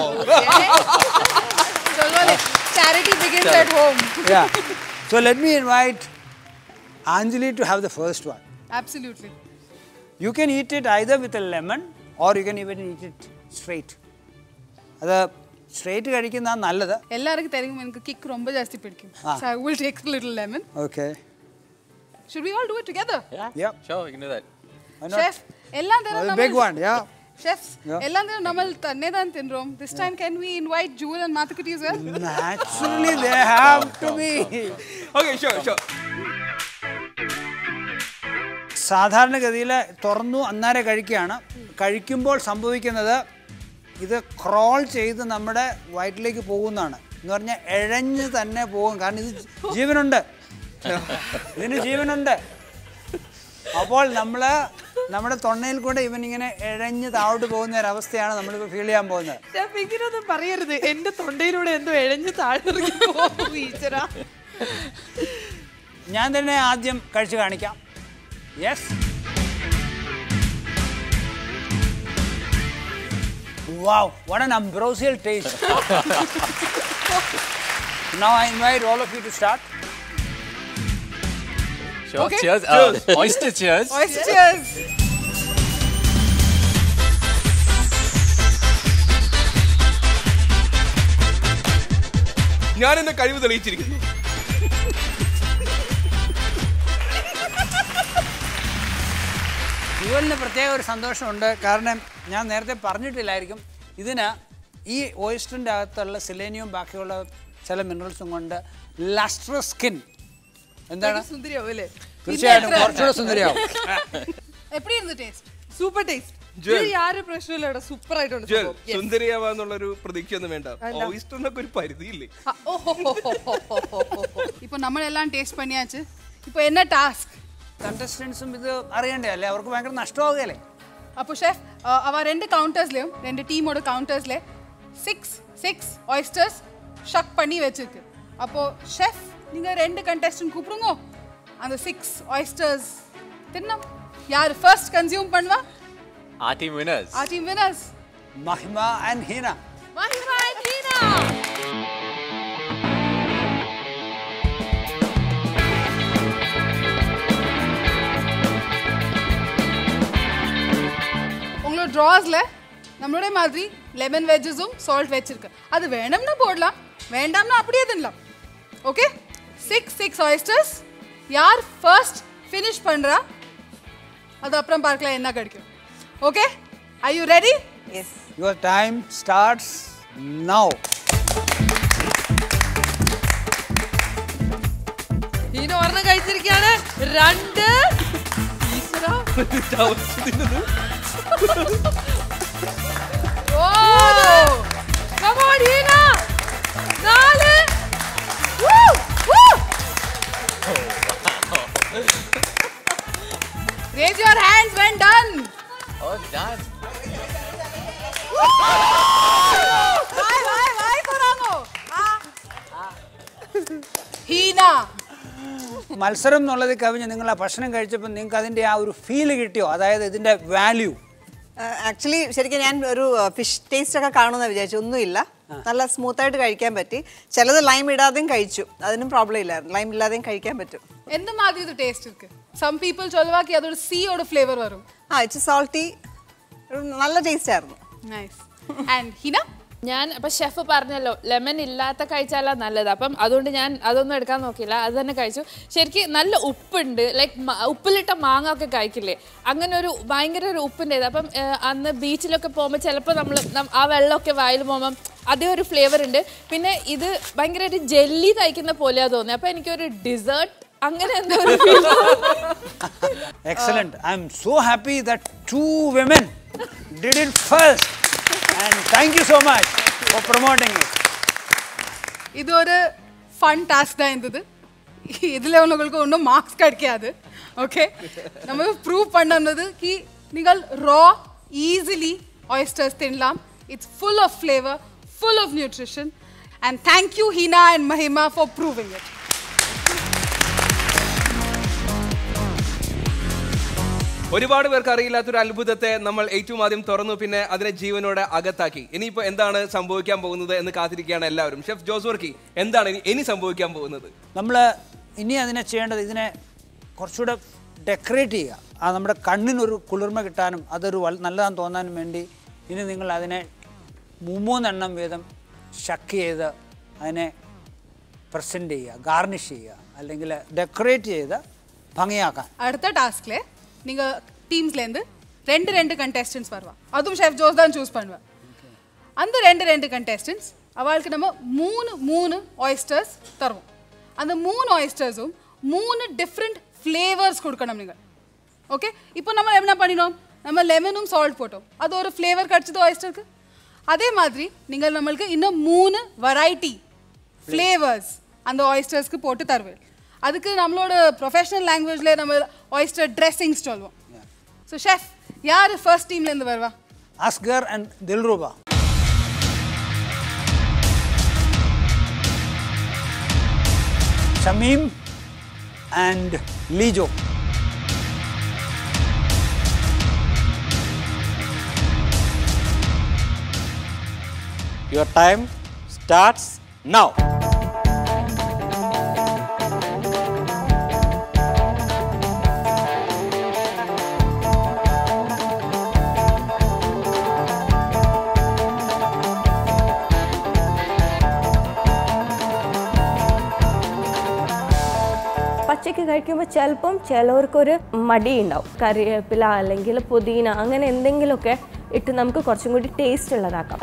Yeah. So let me invite Anjali to have the first one. Absolutely. You can eat it either with a lemon or you can even eat it straight. അത് സ്ട്രേറ്റ് കഴിക്കുന്നതാണ് നല്ലത്. എല്ലാവർക്കും തരുമ്പോൾ എനിക്ക് കിക്ക് ரொம்ப ജാസ്തി പിടിക്കും. So I will take a little lemon. Okay. Should we all do it together? Yeah. Yep. Sure, we can do that. Chef, എല്ലാം തരം നമ്മൾ big one, yeah. Chefs, എല്ലാം തരം നമ്മൾ തന്നെ തന്നെ തിന്നോം. This time can we invite Jewel and Mathukutty as well? Naturally they have to be. Okay, sure, sure. സാധാരണഗതിയിൽ തുറന്നു അന്നേരം കഴിക്കുകയാണ്. കഴിക്കുമ്പോൾ സംഭവിക്കുന്നത് ഇത് ക്രോൾ ചെയ്ത് നമ്മുടെ വയറ്റിലേക്ക് പോകുന്നതാണ്. എന്ന് പറഞ്ഞാൽ ഇഴഞ്ഞ് തന്നെ പോകും. കാരണം ഇത് ജീവനുണ്ട്, ഇതിന് ജീവനുണ്ട്. അപ്പോൾ നമ്മൾ നമ്മുടെ തൊണ്ടയിൽ കൂടെ ഇവനിങ്ങനെ ഇഴഞ്ഞ് താഴോട്ട് പോകുന്ന ഒരവസ്ഥയാണ് നമ്മളിപ്പോൾ ഫീൽ ചെയ്യാൻ പോകുന്നത്. ഇങ്ങനൊന്നും പറയരുത്. എന്റെ തൊണ്ടയിലൂടെ എന്തോ ഇഴഞ്ഞ് താഴെ പോകും ഈശ്വരാ. ഞാൻ തന്നെ ആദ്യം കഴിച്ച് കാണിക്കാം. Yes. Wow, what an ambrosial taste. Now I invite all of you to start. Sure. Okay. Cheers. Uh, oyster cheers. Oyster cheers. ഞാൻ എന്റെ കഴിവ് തെളിയിച്ചിരിക്കുന്നു. ജുവലിന് പ്രത്യേക ഒരു സന്തോഷമുണ്ട്. കാരണം ഞാൻ നേരത്തെ പറഞ്ഞിട്ടില്ലായിരിക്കും, ഇതിന് ഈ ഓയിസ്റ്ററിൻ്റെ അകത്തുള്ള സെലേനിയവും ബാക്കിയുള്ള ചില മിനറൽസും കൊണ്ട് ലസ്ട്രസ് സ്കിൻ എന്താണ് സുന്ദരിയാവും അല്ലേ? തീർച്ചയായിട്ടും കുറച്ചുകൂടെ സുന്ദരിയാവും. எப்படி இருந்த டேஸ்ட்? Super taste. യാതൊരു പ്രശ്നമില്ല. ഇവിടെ സൂപ്പർ ആയിട്ടുണ്ട്. സുന്ദരിയാവാന്നുള്ളൊരു പ്രതീക്ഷയൊന്നും വേണ്ട. ഓയിസ്റ്ററിനൊക്കെ ഒരു പരിധിയില്ലേ? இப்போ നമ്മൾ എല്ലാം ടേസ്റ്റ് பண்ணியாச்சு. இப்போ என்ன ടാസ്ക്? കണ്ടസ്റ്റൻസും ഇത് അറിയണ്ടേ അല്ലേ? അവർക്ക് ഭയങ്കര നഷ്ടമാവുകയല്ലേ? അപ്പോൾ ഷെഫ് അവ രണ്ട് കൗണ്ടേഴ്സ്ലയും രണ്ട് ടീമോட കൗണ്ടേഴ്ஸ்ல சிக்ஸ் சிக்ஸ் oysters ஷக் பண்ணி வச்சிருக்கு. அப்போ ஷெஃப் நீங்க ரெண்டு கண்டெஸ்டன்ட் கூப்பிடுங்க. அந்த சிக்ஸ் oysters தின்னம் யார் ஃபர்ஸ்ட் கன்சியூம் பண்ணுவா? Our team winners. Our team winners. Mahima and Hina. Mahima and Hina. உங்களோட ட்ராஸ்ல நம்மளோட மாதிரி லெமன் வெஜ்ஜஸும் சால்ட் வச்சிருக்கு. அது வேணும்னா போடலாம், வேண்டாம்னா அப்படியே தின்னலாம். ஓகே, சிக்ஸ் சிக்ஸ் oysters யார் ஃபர்ஸ்ட் ஃபினிஷ் பண்றா அது அப்புறம் பார்க்கலாம் என்ன கிடைக்கும். Okay, are you ready? Yes. Your time starts now. ഭക്ഷണം കഴിച്ചിരിക്കുകയാണ്. രണ്ട് നാല്. Raise your hands when done. Oh, done. Why, why, why, Korango? Hina. മത്സരം എന്നുള്ളത് കവിഞ്ഞ് നിങ്ങൾ ആ ഭക്ഷണം കഴിച്ചപ്പോൾ നിങ്ങൾക്ക് അതിൻ്റെ ആ ഒരു ഫീല് കിട്ടിയോ? അതായത് ഇതിൻ്റെ വാല്യൂ. ആക്ച്വലി ശരിക്കും ഞാൻ ഒരു ഫിഷ് ടേസ്റ്റ് ഒക്കെ കാണുമെന്ന് വിചാരിച്ചു. ഒന്നുമില്ല, നല്ല സ്മൂത്തായിട്ട് കഴിക്കാൻ പറ്റി. ചിലത് ലൈം ഇടാതെയും കഴിച്ചു, അതിനും പ്രോബ്ലം ഇല്ലായിരുന്നു. ലൈം ഇല്ലാതെയും കഴിക്കാൻ പറ്റും. എന്ത് മാതിരി ഇത് ടേസ്റ്റ് ഇருக்கு? സം പീപ്പിൾ ചൊല്ലുവാക്കി അതൊരു സീയോട് ഫ്ലേവർ വരും. ആ ഇറ്റ്സ് സോൾട്ടി, നല്ല ടേസ്റ്റ് ആയിരുന്നു. നൈസ്. ആൻഡ് ഹിന? ഞാൻ അപ്പം ഷെഫ് പറഞ്ഞല്ലോ ലെമൺ ഇല്ലാത്ത കഴിച്ചാലാ നല്ലത്. അപ്പം അതുകൊണ്ട് ഞാൻ അതൊന്നും എടുക്കാൻ നോക്കിയില്ല, അത് തന്നെ കഴിച്ചു. ശരിക്കും നല്ല ഉപ്പുണ്ട്, ലൈക്ക് ഉപ്പിലിട്ട മാങ്ങ ഒക്കെ കഴിക്കില്ലേ, അങ്ങനെ ഒരു ഭയങ്കര ഒരു ഉപ്പിൻ്റെ ഇത്. അപ്പം അന്ന് ബീച്ചിലൊക്കെ പോകുമ്പോൾ ചിലപ്പോൾ നമ്മൾ ആ വെള്ളമൊക്കെ വായിൽ പോകുമ്പം അതേ ഒരു ഫ്ലേവർ ഉണ്ട്. പിന്നെ ഇത് ഭയങ്കര ഒരു ജെല്ലി കഴിക്കുന്ന പോലെയാണ് തോന്നി. അപ്പം എനിക്കൊരു ഡിസേർട്ട് അങ്ങനെ എന്തോ ഒരു excellent. I'm so happy that two women did it first. And thank you so much for promoting it. ഇതൊരു ഫൺ ടാസ്ക് ആയിരുന്നത്. ഇതിൽ உங்களுக்கு ഒന്നും മാർക്സ് கிடைக்காது. ഓക്കെ, നമ്മൾ പ്രൂവ് பண்ணுന്നത് कि നിങ്ങൾ raw easily oysters തിന്നலாம். It's full of flavor, full of nutrition. And thank you Hina and Mahima for proving it. ഒരുപാട് പേർക്ക് അറിയില്ലാത്തൊരു അത്ഭുതത്തെ നമ്മൾ ഏറ്റവും ആദ്യം തുറന്നു, പിന്നെ അതിനെ ജീവനോടെ അകത്താക്കി. ഇനിയിപ്പോൾ എന്താണ് സംഭവിക്കാൻ പോകുന്നത് എന്ന് കാത്തിരിക്കുകയാണ് എല്ലാവരും. ഷെഫ് ജോസ് വർക്കി, എന്താണ് ഇനി ഇനി സംഭവിക്കാൻ പോകുന്നത്? നമ്മൾ ഇനി അതിനെ ചെയ്യേണ്ടത് ഇതിനെ കുറച്ചുകൂടെ ഡെക്കറേറ്റ് ചെയ്യുക. ആ നമ്മുടെ കണ്ണിനൊരു കുളിർമ കിട്ടാനും അതൊരു നല്ലതാണെന്ന് തോന്നാനും വേണ്ടി ഇനി നിങ്ങൾ അതിനെ മൂന്നെണ്ണം വീതം ഷക്ക് ചെയ്ത് അതിനെ പ്രസൻറ്റ് ചെയ്യുക, ഗാർണിഷ് ചെയ്യുക, അല്ലെങ്കിൽ ഡെക്കറേറ്റ് ചെയ്ത് ഭംഗിയാക്കാൻ. അടുത്ത ടാസ്കിലെ നിങ്ങൾ ടീംஸ்லேருந்து ரெண்டு ரெண்டு கண்டெஸ்டன்ட்ஸ் வருவா. அதுவும் ஷெஃப் ஜோஸ் தான் சூஸ் பண்ணுவா. அந்த ரெண்டு ரெண்டு கண்டெஸ்டன்ட்ஸ் அவளுக்கு நம்ம மூணு மூணு ஆயிஸ்டர்ஸ் தருவோம். அந்த மூணு ஆயிஸ்டர்ஸும் மூணு டிஃப்ரெண்ட் ஃப்ளேவர்ஸ் கொடுக்கணும் நீங்கள். ஓகே, இப்போ நம்ம என்ன பண்ணினோம், நம்ம லெமனும் சால்ட் போட்டோம், அது ஒரு ஃப்ளேவர் கிடச்சது ஆயிஸ்டருக்கு. அதே மாதிரி நீங்கள் நம்மளுக்கு இன்னும் மூணு வெரைட்டி ஃப்ளேவர்ஸ் அந்த ஆயிஸ்டர்ஸ்க்கு போட்டு தருவேன். அதுக்கு நம்மளோட ப்ரொஃபஷனல் லாங்குவேஜ்ல நம்ம ஆயிஸ்டர் ட்ரெஸ்ஸிங்ஸ் சொல்லுவோம். ஸோ ஷெஃப், யார் ஃபர்ஸ்ட் டீம்லேருந்து வருவா? Askar and Dilruba. Shameem and Lijo. Your time starts now. പച്ചയ്ക്ക് കഴിക്കുമ്പോൾ ചിലപ്പം ചിലവർക്കൊരു മടിയുണ്ടാവും. കറിവേപ്പില അല്ലെങ്കിൽ പുതിന അങ്ങനെ എന്തെങ്കിലുമൊക്കെ ഇട്ട് നമുക്ക് കുറച്ചും കൂടി ടേസ്റ്റ് ഉള്ളതാക്കാം.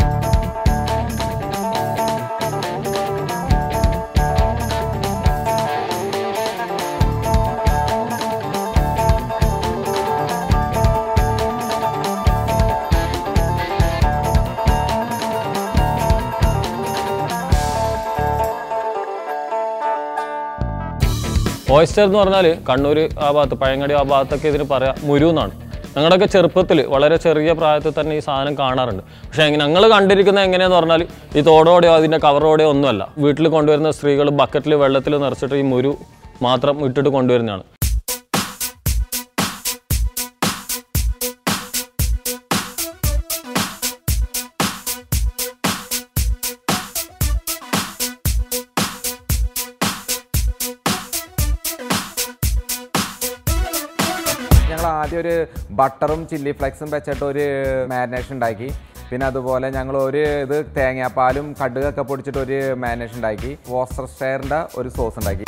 ഓയിസ്റ്റർ എന്ന് പറഞ്ഞാൽ കണ്ണൂർ ആ ഭാഗത്ത് പഴയങ്ങാടി ആ ഭാഗത്തൊക്കെ ഇതിന് പറയാം മുരു എന്നാണ്. ഞങ്ങളുടെയൊക്കെ ചെറുപ്പത്തിൽ വളരെ ചെറിയ പ്രായത്തിൽ തന്നെ ഈ സാധനം കാണാറുണ്ട്. പക്ഷേ ഞങ്ങൾ കണ്ടിരിക്കുന്നത് എങ്ങനെയാന്ന് പറഞ്ഞാൽ ഈ തോടോടെയോ അതിൻ്റെ കവറോടെയോ ഒന്നുമല്ല. വീട്ടിൽ കൊണ്ടുവരുന്ന സ്ത്രീകൾ ബക്കറ്റിൽ വെള്ളത്തിൽ നിറച്ചിട്ട് ഈ മുരു മാത്രം ഇട്ടിട്ട് കൊണ്ടുവരുന്നതാണ്. ആദ്യം ഒരു ബട്ടറും ചില്ലി ഫ്ലെക്സും വെച്ചിട്ട് ഒരു മാരിനേഷൻ ഉണ്ടാക്കി. പിന്നെ അതുപോലെ ഞങ്ങൾ ഒരു ഇത് തേങ്ങാപ്പാലും കടുകൊക്കെ പൊടിച്ചിട്ട് ഒരു മാരിനേഷൻ ഉണ്ടാക്കി. വോസ്റ്റർഷെയറിൻ്റെ ഒരു സോസ് ഉണ്ടാക്കി.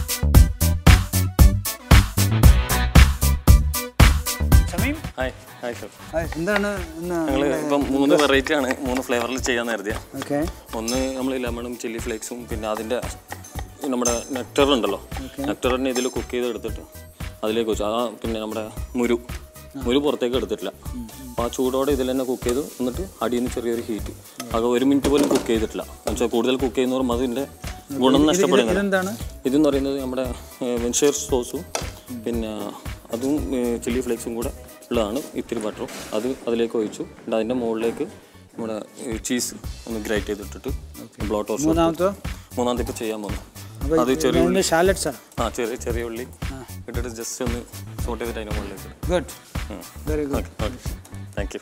ഷമീം, ഹായ് ഹായ് എന്താണ് ഞങ്ങൾ ഇപ്പം മൂന്ന് വെറൈറ്റി ആണ് മൂന്ന് ഫ്ലേവറിൽ ചെയ്യാൻ കരുതിയ. ഓക്കെ. ഒന്ന് നമ്മൾ ലെമണും ചില്ലി ഫ്ലേക്സും പിന്നെ അതിൻ്റെ നമ്മുടെ നെക്ടർ ഉണ്ടല്ലോ, നെക്ടറിനെ ഇതിൽ കുക്ക് ചെയ്ത് എടുത്തിട്ട് അതിലേക്ക് വെച്ചു. ആ പിന്നെ നമ്മുടെ മുരു മുരു പുറത്തേക്ക് എടുത്തിട്ടില്ല. അപ്പോൾ ആ ചൂടോടെ ഇതിൽ തന്നെ കുക്ക് ചെയ്തു. എന്നിട്ട് അടിയിൽ നിന്ന് ചെറിയൊരു ഹീറ്റ് അത് ഒരു മിനിറ്റ് പോലും കുക്ക് ചെയ്തിട്ടില്ല. എന്നുവെച്ചാൽ കൂടുതൽ കുക്ക് ചെയ്യുന്ന പറയുമ്പോൾ അതിൻ്റെ ഗുണം നഷ്ടപ്പെടുന്നില്ല. ഇതെന്ന് പറയുന്നത് നമ്മുടെ വെൻഷെയർ സോസും പിന്നെ അതും ചില്ലി ഫ്ലേക്സും കൂടെ ഉള്ളതാണ്. ഇത്തിരി ബട്ടറും അത് അതിലേക്ക് ഒഴിച്ചു. എന്നിട്ട് അതിൻ്റെ മുകളിലേക്ക് നമ്മുടെ ചീസ് ഒന്ന് ഗ്രൈറ്റ് ചെയ്തിട്ടിട്ട് ബ്ലോ ടോസ്റ്റ് മൂന്നാമത്തെ ഇപ്പോൾ ചെയ്യാൻ പോകുന്നു. അത് ചെറിയ ഉള്ളി ആ ചെറിയ ചെറിയ ഉള്ളി ഇട്ടിട്ട് ജസ്റ്റ് ഒന്ന് സോട്ട് ചെയ്തിട്ട് അതിൻ്റെ മുകളിലേക്ക്. Good, very good. Thank you.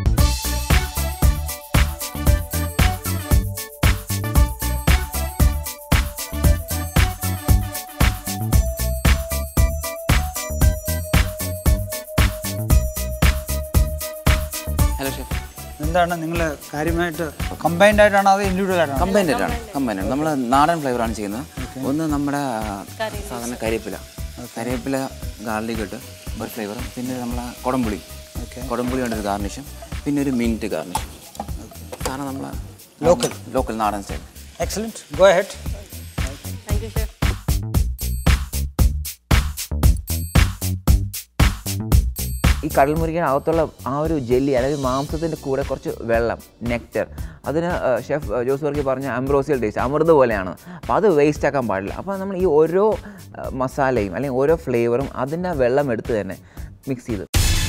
Hello chef. എന്താണ് നിങ്ങൾ കാര്യമായിട്ട് കമ്പൈൻഡ് ആയിട്ടാണോ അത് ഇൻഡിവിജ്വൽ ആയിട്ടാണോ? കമ്പൈൻഡ് ആയിട്ടാണ്. കമ്പൈൻഡ് ആണ്. നമ്മൾ നാടൻ ഫ്ലേവറാണ് ചെയ്യുന്നത്. ഒന്ന് നമ്മുടെ സാധാരണ കരിവേപ്പില കരിവേപ്പില ഗാർലിക് ഇട്ട് ഒരു ഫ്ലേവറും, പിന്നെ നമ്മളെ കുടംപുളി കുടംപുളി കൊണ്ടൊരു ഗാർണിഷും, പിന്നെ ഒരു മിൻറ്റ് ഗാർണിഷും. കാരണം നമ്മളെ ലോക്കൽ ലോക്കൽ നാടൻ style. Excellent, go ahead. Thank you chef. ഈ കടൽ മുരിക്കാൻ അകത്തുള്ള ആ ഒരു ജെല്ലി അതായത് മാംസത്തിൻ്റെ കൂടെ കുറച്ച് വെള്ളം നെക്ടർ, അതിന് ഷെഫ് ജോസ് വർക്കി പറഞ്ഞ അംബ്രോസിയൽ ടേസ്റ്റ് അമൃത് പോലെയാണ്. അപ്പോൾ അത് വേസ്റ്റ് ആക്കാൻ പാടില്ല. അപ്പോൾ നമ്മൾ ഈ ഓരോ മസാലയും അല്ലെങ്കിൽ ഓരോ ഫ്ലേവറും അതിൻ്റെ വെള്ളം എടുത്ത് തന്നെ മിക്സ് ചെയ്ത്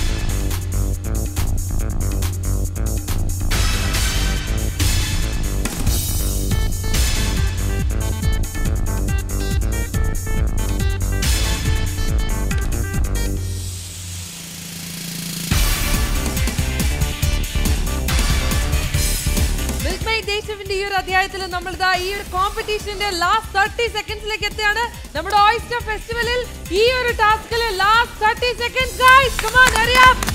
ഈ ഒരു അധ്യായത്തിൽ നമ്മൾ ഈ ഒരു കോമ്പറ്റീഷന്റെ ലാസ്റ്റ് തേർട്ടി സെക്കൻഡ്സിലേക്ക് എത്തിയാണ്. നമ്മുടെ ഓയിസ്റ്റർ ഫെസ്റ്റിവലിൽ ഈ ഒരു ടാസ്കിൽ last thirty seconds guys, come on hurry up.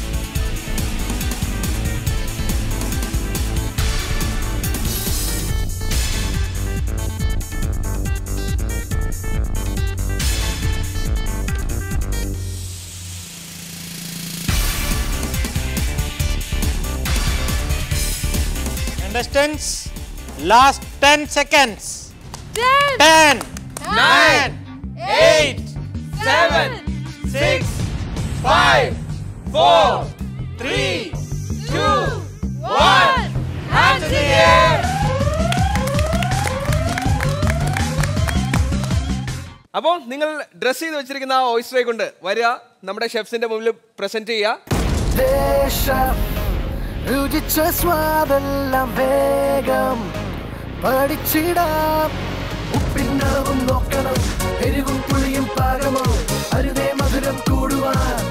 Contestants, last ten seconds. ten, ten, nine, eight, seven, six, five, four, three, two, one. Hands in the air. അപ്പോൾ നിങ്ങൾ ഡ്രസ് ചെയ്ത് വെച്ചിരിക്കുന്ന ആ ഓയിസ്റ്ററെ കൊണ്ട് വരിക, നമ്മുടെ ഷെഫ്സിന്റെ മുമ്പിൽ പ്രസന്റ് ചെയ്യുക. രുചിച്ച സ്വാദെല്ലാം വേഗം പഠിച്ചിടാം. ഉപ്പിന്നളവും നോക്കണം, എരിവും പുളിയും പാകമോ, അരുതേ മധുരം കൂടുവാൻ.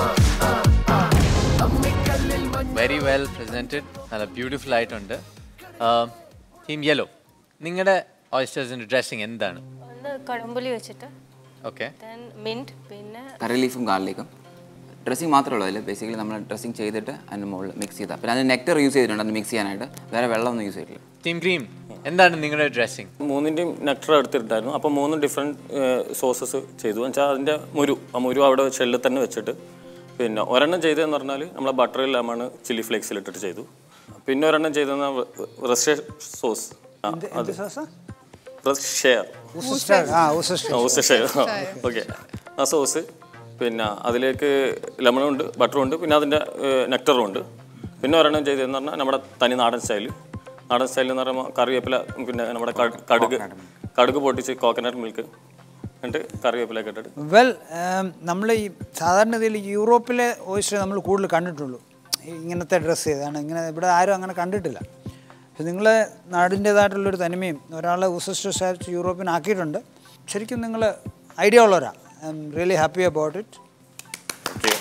വെരി വെൽ പ്രസന്റഡ്, നല്ല ബ്യൂട്ടിഫുൾ ആയിട്ടുണ്ട്. ടീം യെല്ലോ, നിങ്ങളുടെ ഓയിസ്റ്റേഴ്സിന്റെ ഡ്രസ്സിങ് എന്താണ്? ഒന്ന് കുടംപുളി വെച്ചിട്ട്, ഓക്കെ, മിന്റ്, പിന്നെ കറി ലീഫും ഗാർലിക്കും. ഡ്രസ്സിങ് മാത്രമേ ഉള്ളൂ അതിൽ. ബേസിക്കലി നമ്മൾ ഡ്രസ്സിങ് ചെയ്തിട്ട് അതിൻ്റെ മുകളിൽ മിക്സ് ചെയ്താൽ, പിന്നെ അതിന് നെക്ടർ യൂസ് ചെയ്തിട്ടുണ്ട് അത് മിക്സ് ചെയ്യാനായിട്ട്. വേറെ വെള്ളമൊന്നും യൂസ് ചെയ്തിട്ടില്ല. ടീം ക്രീം, എന്താണ് നിങ്ങളുടെ ഡ്രസ്സിങ്? മൂന്നിൻ്റെയും നെക്ടർ എടുത്തിട്ടുണ്ടായിരുന്നു. അപ്പോൾ മൂന്ന് ഡിഫറെൻറ്റ് സോസസ് ചെയ്തു. വെച്ചാൽ അതിൻ്റെ മുരു ആ മുരു അവിടെ ഷെല്ലിൽ തന്നെ വെച്ചിട്ട്, പിന്നെ ഒരെണ്ണം ചെയ്തതെന്ന് പറഞ്ഞാൽ നമ്മളെ ബട്ടറിൽ ലെമൺ ചില്ലി ഫ്ലേക്സിലിട്ടിട്ട് ചെയ്തു. പിന്നെ ഒരെണ്ണം ചെയ്തെന്ന റഷ്യ സോസ്, അത് റഷ്യ ഓക്കെ, ആ സോസ്, പിന്നെ അതിലേക്ക് ലെമണും ഉണ്ട് ബട്ടറും ഉണ്ട്, പിന്നെ അതിൻ്റെ നെക്ടറും ഉണ്ട്. പിന്നെ ഒരെണ്ണം ചെയ്തതെന്ന് പറഞ്ഞാൽ നമ്മുടെ തനി നാടൻ സ്റ്റൈല്. നാടൻ സ്റ്റൈൽ എന്ന് പറയുമ്പോൾ കറിവേപ്പില, പിന്നെ നമ്മുടെ കടുക് കടുക് പൊട്ടിച്ച് കോക്കനട്ട് മിൽക്ക് എന്നിട്ട് കറിവേപ്പിലൊക്കെ ഇട്ടിട്ട്. വെൽ, നമ്മൾ ഈ സാധാരണഗതിയിൽ യൂറോപ്പിലെ ഓയിസ്റ്റർ നമ്മൾ കൂടുതൽ കണ്ടിട്ടുള്ളൂ ഇങ്ങനത്തെ ഡ്രസ്സ് ചെയ്താണ്. ഇങ്ങനെ ഇവിടെ ആരും അങ്ങനെ കണ്ടിട്ടില്ല. പക്ഷെ നിങ്ങളെ നാടിൻ്റേതായിട്ടുള്ളൊരു തനിമയും ഒരാളെ ഓയിസ്റ്റർ ഷെഫ് യൂറോപ്പിനാക്കിയിട്ടുണ്ട്. ശരിക്കും നിങ്ങൾ ഐഡിയ ഉള്ളവരാ. I'm really happy about it. Okay.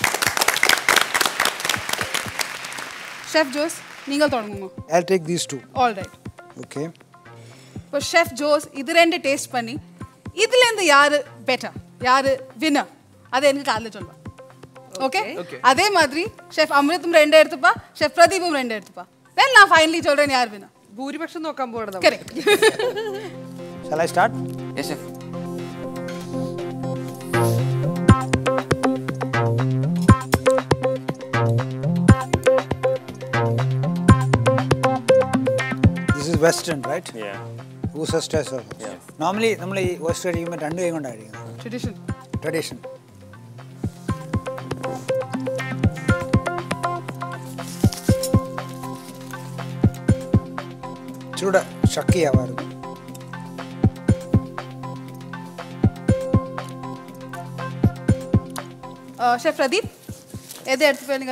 Chef Jose, നിങ്ങൾ തുടങ്ങുമോ? I'll take these two. All right. Okay. இப்போ Chef Jose இது ரெண்டு டேஸ்ட் பண்ணி இதுல இருந்து யாரு பெட்டர், யாரு வின்னர், அதை எனக்கு காலைல சொல்லுவா. ஓகே? அதே மாதிரி ഷെഫ് അമൃതും രണ്ട് എടുത്തുപ്പാ, ഷെഫ് പ്രദീപും രണ്ട് എടുത്തുപ്പാ. then நான் ഫൈനലി சொல்றேன் யார் வின்னர். ഭൂരിപക്ഷം നോക്കാൻ പോകണം. Correct. Shall I start? Yes, chef. Western, right? Yeah. Worcester sauce. Yeah. Normally, we oyster കഴിക്കുമ്പോൾ രണ്ട് കൈ കൊണ്ടാണ് കഴിക്കുന്നത്. Tradition. Tradition. ചൂട് ശക്തിയാവാറുണ്ട്. Chef Pradeep, ഏത് എടുത്തു നിങ്ങൾ?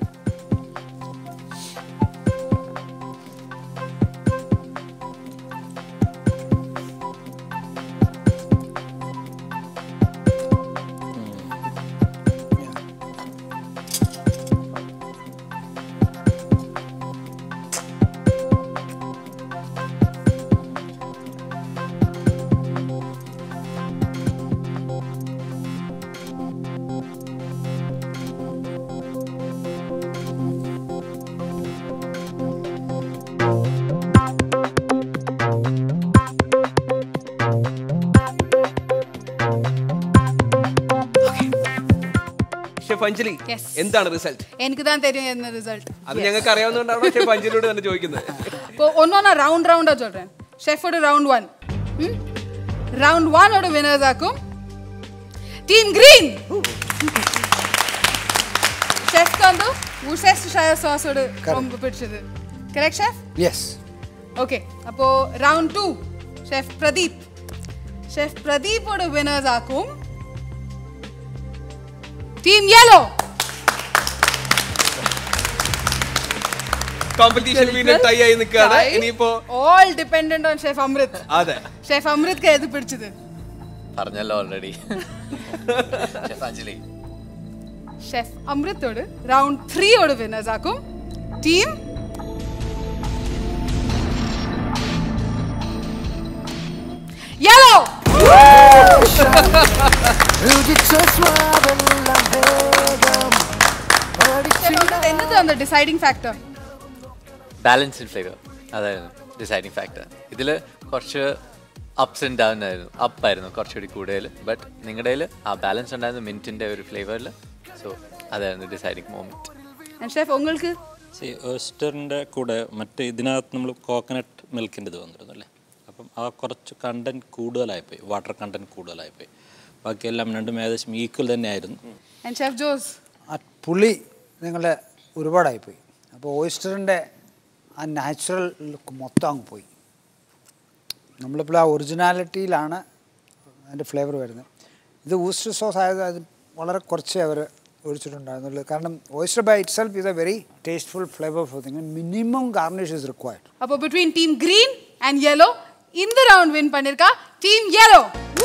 ഷെഫ് അഞ്ജലി, എന്താണ് റിസൾട്ട്? എനിക്ക് താൻ തരും റിസൾട്ട്. അത് ഞങ്ങൾക്ക് അറിയാവുന്നതുകൊണ്ടാണോ ഷെഫ് അഞ്ജലിയോട് തന്നെ ചോദിക്കുന്നത്? ഒന്നൊന്നാ റൗണ്ട് റൗണ്ടാ ചൊല്ലേൻ. ഷെഫോട് റൗണ്ട് വൺ റൗണ്ട് വണ്ണോട് വിന്നേഴ്സ് ആക്കും ടീം ഗ്രീൻ. ഷെഫ് കണ്ടു വുസെസ്റ്റർഷയർ സോസോട് പിടിച്ചത്. Correct chef? യെസ്. ഓക്കെ, അപ്പോൾ round two chef Pradeep. Chef പ്രദീപോട് വിന്നേഴ്സ് ആക്കും ടീം യെല്ലോ. കോമ്പറ്റീഷൻ വീണ്ടും ടൈ ആയി നിൽക്കുകയാണ്. ഇനിയിപ്പോ all dependent on chef Amrit. അതെ, ഷെഫ് അമൃത് ഏത് പിടിച്ചത്? പറഞ്ഞല്ലോ ഓൾറെഡി. ഷെഫ് അഞ്ജലി. ഷെഫ് അമൃത്തോട് റൗണ്ട് ത്രീയോട് വിന്നേഴ്സ് ആക്കും ടീം യെല്ലോ. എന്താണ് deciding factor? Balance in flavour, അതായിരുന്നു ഡിസൈഡിങ് ഫാക്ടർ. ഇതിൽ കുറച്ച് അപ്സ് ആൻഡ് ഡൗൺ ആയിരുന്നു. അപ്പ് ആയിരുന്നു കുറച്ചുകൂടി കൂടുതൽ, ബട്ട് നിങ്ങളുടെ ആ ബാലൻസ് ഉണ്ടായിരുന്നു മിൻറ്റിൻ്റെ ഒരു ഫ്ലേവറിൽ. സോ അതായിരുന്നു ഡിസൈഡിങ് മൊമെന്റ്. ഷെഫ് உங்களுக்கு ഓയിസ്റ്ററിൻ്റെ കൂടെ മറ്റേ ഇതിനകത്ത് നമ്മൾ കോക്കനട്ട് മിൽക്കിൻ്റെ ഇത് വന്നിരുന്നു അല്ലേ? അപ്പം ആ കുറച്ച് കണ്ടൻറ്റ് കൂടുതലായിപ്പോയി, വാട്ടർ കണ്ടൻറ്റ് കൂടുതലായിപ്പോയി. ബാക്കിയെല്ലാം രണ്ടും ഏകദേശം ഈക്വൽ തന്നെയായിരുന്നു. ഷെഫ് ജോസ്, ആ പുളി നിങ്ങളുടെ ഒരുപാടായിപ്പോയി. അപ്പോൾ ഓയിസ്റ്ററിൻ്റെ ആ നാച്ചുറൽ ലുക്ക് മൊത്തം അങ്ങ് പോയി. നമ്മളിപ്പോൾ ആ ഒറിജിനാലിറ്റിയിലാണ് അതിൻ്റെ ഫ്ലേവർ വരുന്നത്. ഇത് ഓയിസ്റ്റർ സോസ് ആയത് അത് വളരെ കുറച്ചേ അവർ ഒഴിച്ചിട്ടുണ്ടായിരുന്നുള്ളൂ. കാരണം oyster by itself is a very tasteful flavour for thing. Minimum garnish is required. അപ്പോൾ between team green and yellow இந்த ரவுண்ட் வின் பண்ணிருக்கா team yellow.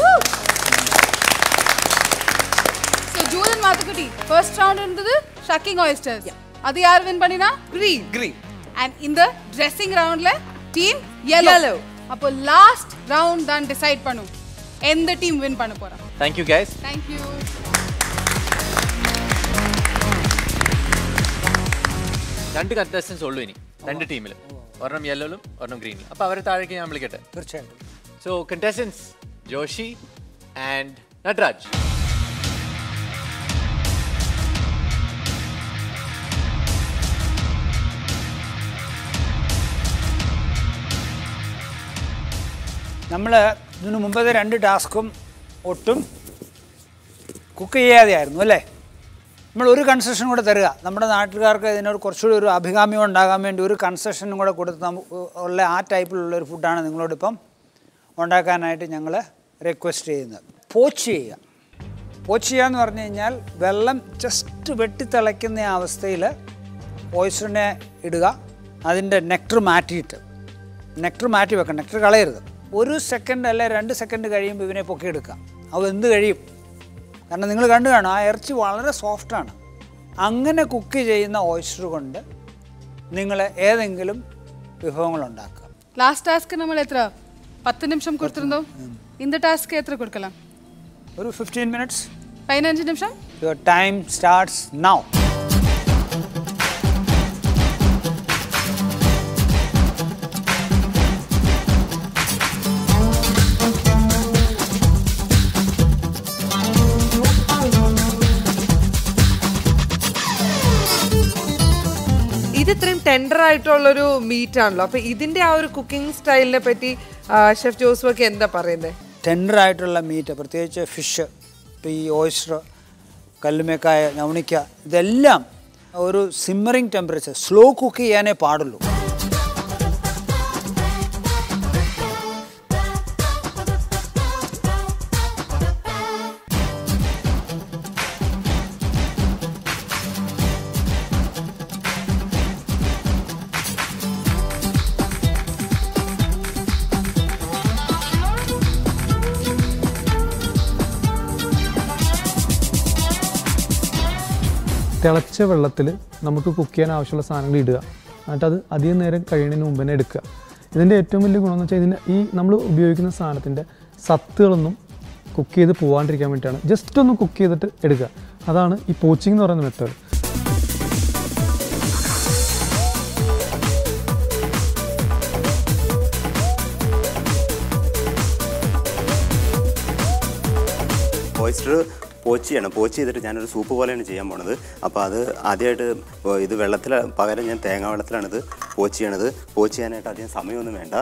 So Jose Varkkey first round இருந்தது ஷக்கிங் oysters. அது யார் வின் பண்ணினா? green green. And in the dressing roundல team yellow. yellow. அப்போ last round தான் டிசைட் பண்ணும் எந்த டீம் வின் பண்ண போறா. Thank you guys. Thank you. രണ്ട് കണ്ടസ്റ്റൻസ് ഉള്ളൂ ഇനി രണ്ട് ടീമിൽ. ഒരെണ്ണം യെല്ലോയിലും ഒരെണ്ണം ഗ്രീനിലും. അപ്പോൾ അവരെ താഴേക്ക് ഞാൻ വിളിക്കട്ടെ? തീർച്ചയായിട്ടും. So contestants Joshi and Natraj. നമ്മൾ ഇതിനു മുമ്പത്തെ രണ്ട് ടാസ്കും ഒട്ടും കുക്ക് ചെയ്യാതെയായിരുന്നു അല്ലേ? നമ്മൾ ഒരു കൺസെഷൻ കൂടെ തരിക. നമ്മുടെ നാട്ടുകാർക്ക് ഇതിനൊരു കുറച്ചുകൂടി ഒരു അഭികാമ്യം ഉണ്ടാകാൻ വേണ്ടി ഒരു കൺസെഷനും കൂടെ കൊടുത്ത് നമുക്ക് ഉള്ള ആ ടൈപ്പിലുള്ള ഒരു ഫുഡാണ് നിങ്ങളോടിപ്പം ഉണ്ടാക്കാനായിട്ട് ഞങ്ങൾ റിക്വസ്റ്റ് ചെയ്യുന്നത്. പോച്ച് ചെയ്യുക. പോച്ച് ചെയ്യുക എന്ന് പറഞ്ഞു കഴിഞ്ഞാൽ വെള്ളം ജസ്റ്റ് വെട്ടിത്തിളയ്ക്കുന്ന അവസ്ഥയിൽ ഓയിസ്റ്ററിനെ ഇടുക. അതിൻ്റെ നെക്ടർ മാറ്റിയിട്ട് നെക്ടർ മാറ്റി വെക്കണം. നെക്ടർ കളയരുത്. ഒരു സെക്കൻഡ് അല്ലെ രണ്ട് സെക്കൻഡ് കഴിയുമ്പോൾ ഇവനെ പൊക്കിയെടുക്കുക. അത് എന്ത് കഴിയും? കാരണം നിങ്ങൾ കണ്ടു കാണും ആ ഇറച്ചി വളരെ സോഫ്റ്റാണ്. അങ്ങനെ കുക്ക് ചെയ്യുന്ന ഓയിസ്റ്റർ കൊണ്ട് നിങ്ങൾ ഏതെങ്കിലും വിഭവങ്ങൾ ഉണ്ടാക്കുക. ലാസ്റ്റ് ടാസ്ക് നമ്മൾ എത്ര പത്ത് നിമിഷം കൊടുത്തിരുന്നോ? இந்த ടാസ്ക് എത്ര കൊടുക്കണം? ഒരു ഫിഫ്റ്റീൻ മിനിറ്റ്സ്. പതിനഞ്ച് നിമിഷം. Your time starts now. ഇത് ഇത്രയും ടെൻഡർ ആയിട്ടുള്ളൊരു മീറ്റ് ആണല്ലോ. അപ്പൊ ഇതിന്റെ ആ ഒരു കുക്കിംഗ് സ്റ്റൈലിനെ പറ്റി ഷെഫ് ജോസ് വർക്കി എന്താ പറയുന്നത്? ടെൻഡർ ആയിട്ടുള്ള മീറ്റ്, പ്രത്യേകിച്ച് ഫിഷ്, ഇപ്പോൾ ഈ ഓയിസ്റ്റർ, കല്ലുമേക്കായ, നവണിക്ക, ഇതെല്ലാം ഒരു സിമ്മറിങ് ടെമ്പറേച്ചർ, സ്ലോ കുക്ക് ചെയ്യാനേ പാടുള്ളൂ. തിളച്ച വെള്ളത്തിൽ നമുക്ക് കുക്ക് ചെയ്യാൻ ആവശ്യമുള്ള സാധനങ്ങൾ ഇടുക, എന്നിട്ട് അത് അധികം നേരം കഴിയുന്നതിന് മുമ്പ് തന്നെ എടുക്കുക. ഇതിൻ്റെ ഏറ്റവും വലിയ ഗുണമെന്ന് വെച്ചാൽ ഇതിൻ്റെ ഈ നമ്മൾ ഉപയോഗിക്കുന്ന സാധനത്തിൻ്റെ സത്തുകളൊന്നും കുക്ക് ചെയ്ത് പോകാണ്ടിരിക്കാൻ വേണ്ടിയിട്ടാണ്. ജസ്റ്റ് ഒന്ന് കുക്ക് ചെയ്തിട്ട് എടുക്കുക. അതാണ് ഈ പോച്ചിങ് എന്ന് പറയുന്ന മെത്തേഡ്. ഓയിസ്റ്റർ പോച്ച് ചെയ്യണം. പോച്ച് ചെയ്തിട്ട് ഞാനൊരു സൂപ്പ് പോലെയാണ് ചെയ്യാൻ പോണത്. അപ്പോൾ അത് ആദ്യമായിട്ട് ഇത് വെള്ളത്തിൽ പകരം ഞാൻ തേങ്ങാ വെള്ളത്തിലാണിത് പോച്ച് ചെയ്യണത്. പോച്ച് ചെയ്യാനായിട്ട് അധികം സമയമൊന്നും വേണ്ട.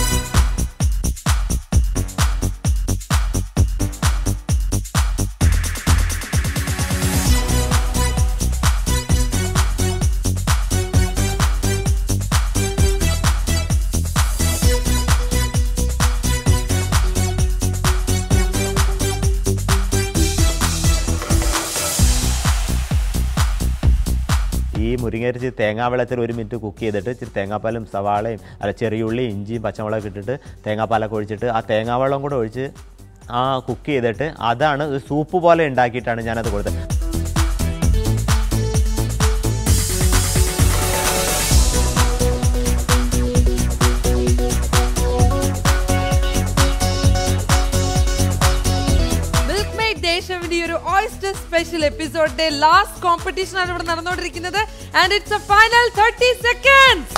ഈ മുരിങ്ങയിറച്ചി തേങ്ങാവെള്ളത്തിൽ ഒരു മിനിറ്റ് കുക്ക് ചെയ്തിട്ട് ഇച്ചിരി തേങ്ങാപ്പാലും സവാളയും അല്ല ചെറിയുള്ളി ഇഞ്ചിയും പച്ചമുളകൊക്കെ ഇട്ടിട്ട് തേങ്ങാപ്പാലൊക്കെ ഒഴിച്ചിട്ട് ആ തേങ്ങാവെള്ളം കൂടെ ഒഴിച്ച് ആ കുക്ക് ചെയ്തിട്ട് അതാണ് സൂപ്പ് പോലെ ഉണ്ടാക്കിയിട്ടാണ് ഞാനത് കൊടുത്തത്. Oyster special episode day last competition ആണ് ഇവിടെ നടന്നുകൊണ്ടിരിക്കുന്നത് and it's a final thirty seconds.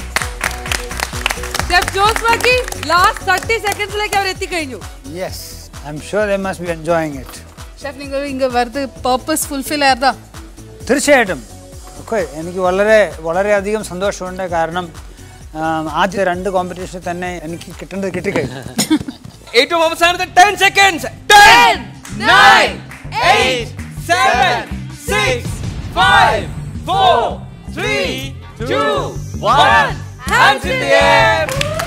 Chef Jose Varkkey last thirty seconds ലേക്ക് അവർ എത്തിക്കഴിഞ്ഞു. Yes, I'm sure they must be enjoying it. Chef നിങ്ങൾ ഇങ്ങ വെറുതെ purpose fulfill ആയതാ? തീർച്ചയായിട്ടും. ഓക്കെ, എനിക്ക് വളരെ വളരെയധികം സന്തോഷമുണ്ട്. കാരണം ആദ്യ രണ്ട് കോമ്പറ്റീഷനിൽ തന്നെ എനിക്ക് കിട്ടേണ്ടത് കിട്ടിക്കഴിഞ്ഞു. ഏറ്റവും അവസാനത്തെ ten seconds. ten nine eight seven six five four three two one hands in the air.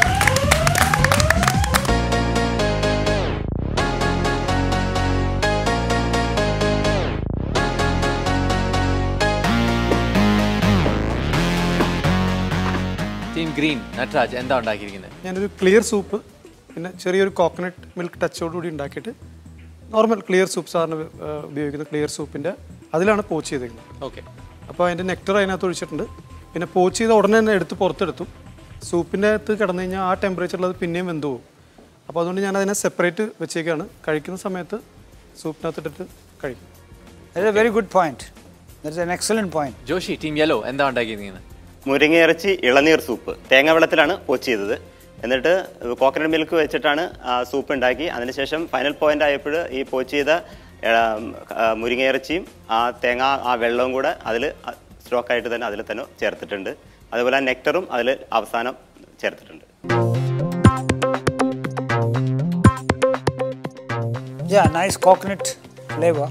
Team green Natraj എന്താ ഉണ്ടാക്കിയിരിക്കുന്നത്? ഞാനൊരു ക്ലിയർ സൂപ്പ്, പിന്നെ ചെറിയൊരു കോക്കനട്ട് മിൽക്ക് ടച്ചോടുകൂടി ഉണ്ടാക്കിയിട്ട് നോർമൽ ക്ലിയർ സൂപ്പ്, സാറിന് ഉപയോഗിക്കുന്ന ക്ലിയർ സൂപ്പിൻ്റെ അതിലാണ് പോച്ച് ചെയ്തിരിക്കുന്നത്. ഓക്കെ, അപ്പോൾ അതിൻ്റെ നെക്ടർ അതിനകത്ത് ഒഴിച്ചിട്ടുണ്ട്. പിന്നെ പോച്ച് ചെയ്ത ഉടനെ തന്നെ എടുത്ത് പുറത്തെടുത്തു. സൂപ്പിൻ്റെ അകത്ത് കിടന്നു കഴിഞ്ഞാൽ ആ ടെമ്പറേച്ചറിൽ അത് പിന്നെയും വെന്ത് പോകും. അപ്പോൾ അതുകൊണ്ട് ഞാൻ അതിനെ സെപ്പറേറ്റ് വെച്ചേക്കാണ്. കഴിക്കുന്ന സമയത്ത് സൂപ്പിനകത്തിട്ടിട്ട് കഴിക്കും. That's a very good point. That's an excellent point. Joshi team yellow എന്താ ഉണ്ടാക്കിയിരിക്കുന്നത്? മുരിങ്ങയിറച്ചി ഇളനീർ സൂപ്പ് തേങ്ങാ വെള്ളത്തിലാണ് പോച്ച് ചെയ്തത്. എന്നിട്ട് കോക്കനട്ട് മിൽക്ക് വെച്ചിട്ടാണ് സൂപ്പ് ഉണ്ടാക്കി. അതിനുശേഷം ഫൈനൽ പോയിന്റ് ആയപ്പോൾ ഈ പോച്ച് ചെയ്ത മുരിങ്ങയിറച്ചിയും ആ തേങ്ങ ആ വെള്ളവും കൂടെ അതിൽ സ്റ്റോക്കായിട്ട് തന്നെ അതിൽ തന്നെ ചേർത്തിട്ടുണ്ട്. അതുപോലെ നെക്ടറും അതിൽ അവസാനം ചേർത്തിട്ടുണ്ട്. Yeah, nice coconut flavor.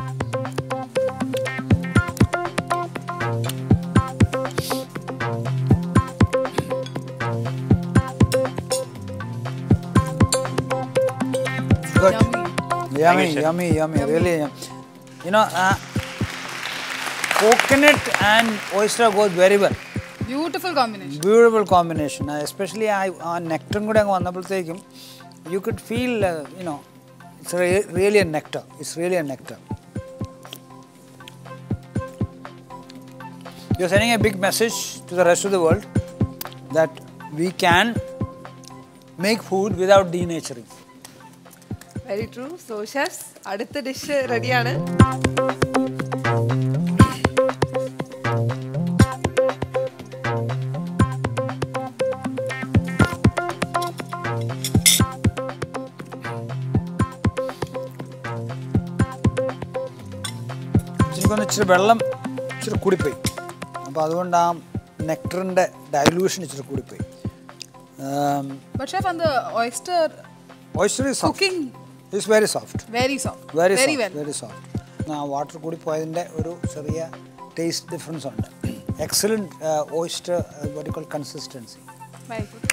Good. Yummy, you, yummy, yummy, really. You know, uh, coconut and oyster goes very well. Beautiful combination. Beautiful combination. Uh, especially uh, nectar kuda vannappalthekkum, you could feel, uh, you know, it's re really a nectar. It's really a nectar. You're sending a big message to the rest of the world that we can make food without denaturing. Very true. So chefs, അടുത്ത dish റെഡിയാണ്. ഇച്ചിരി വെള്ളം ഇച്ചിരി കൂടിപ്പോയി. അപ്പോൾ അതുകൊണ്ട് ആ നെക്ടറിൻ്റെ dilution ഇച്ചിരി കൂടിപ്പോയി. But chef, on the oyster, oyster is soft. Cooking is very soft. Very soft. Very, very soft. well. Very soft. Now water കൂടി പോയതിൻ്റെ ഒരു ചെറിയ ടേസ്റ്റ് ഡിഫറൻസ് ഉണ്ട്. Excellent oyster what you call consistency. Very good.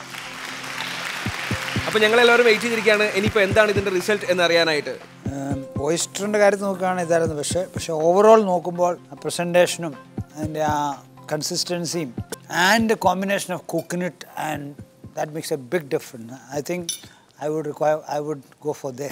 അപ്പോൾ ഞങ്ങൾ എല്ലാവരും wait ചെയ്തിരിക്കുകയാണ് ഇനിയിപ്പോൾ എന്താണ് ഇതിൻ്റെ റിസൾട്ട് എന്ന് അറിയാനായിട്ട്. ഓയിസ്റ്ററിൻ്റെ കാര്യത്തിൽ നോക്കുകയാണെങ്കിൽ ഇതായിരുന്നു. പക്ഷേ പക്ഷേ ഓവറോൾ നോക്കുമ്പോൾ പ്രസൻറ്റേഷനും അതിൻ്റെ ആ കൺസിസ്റ്റൻസിയും and combination of coconut and that makes a big difference. I think I would require I would go for this.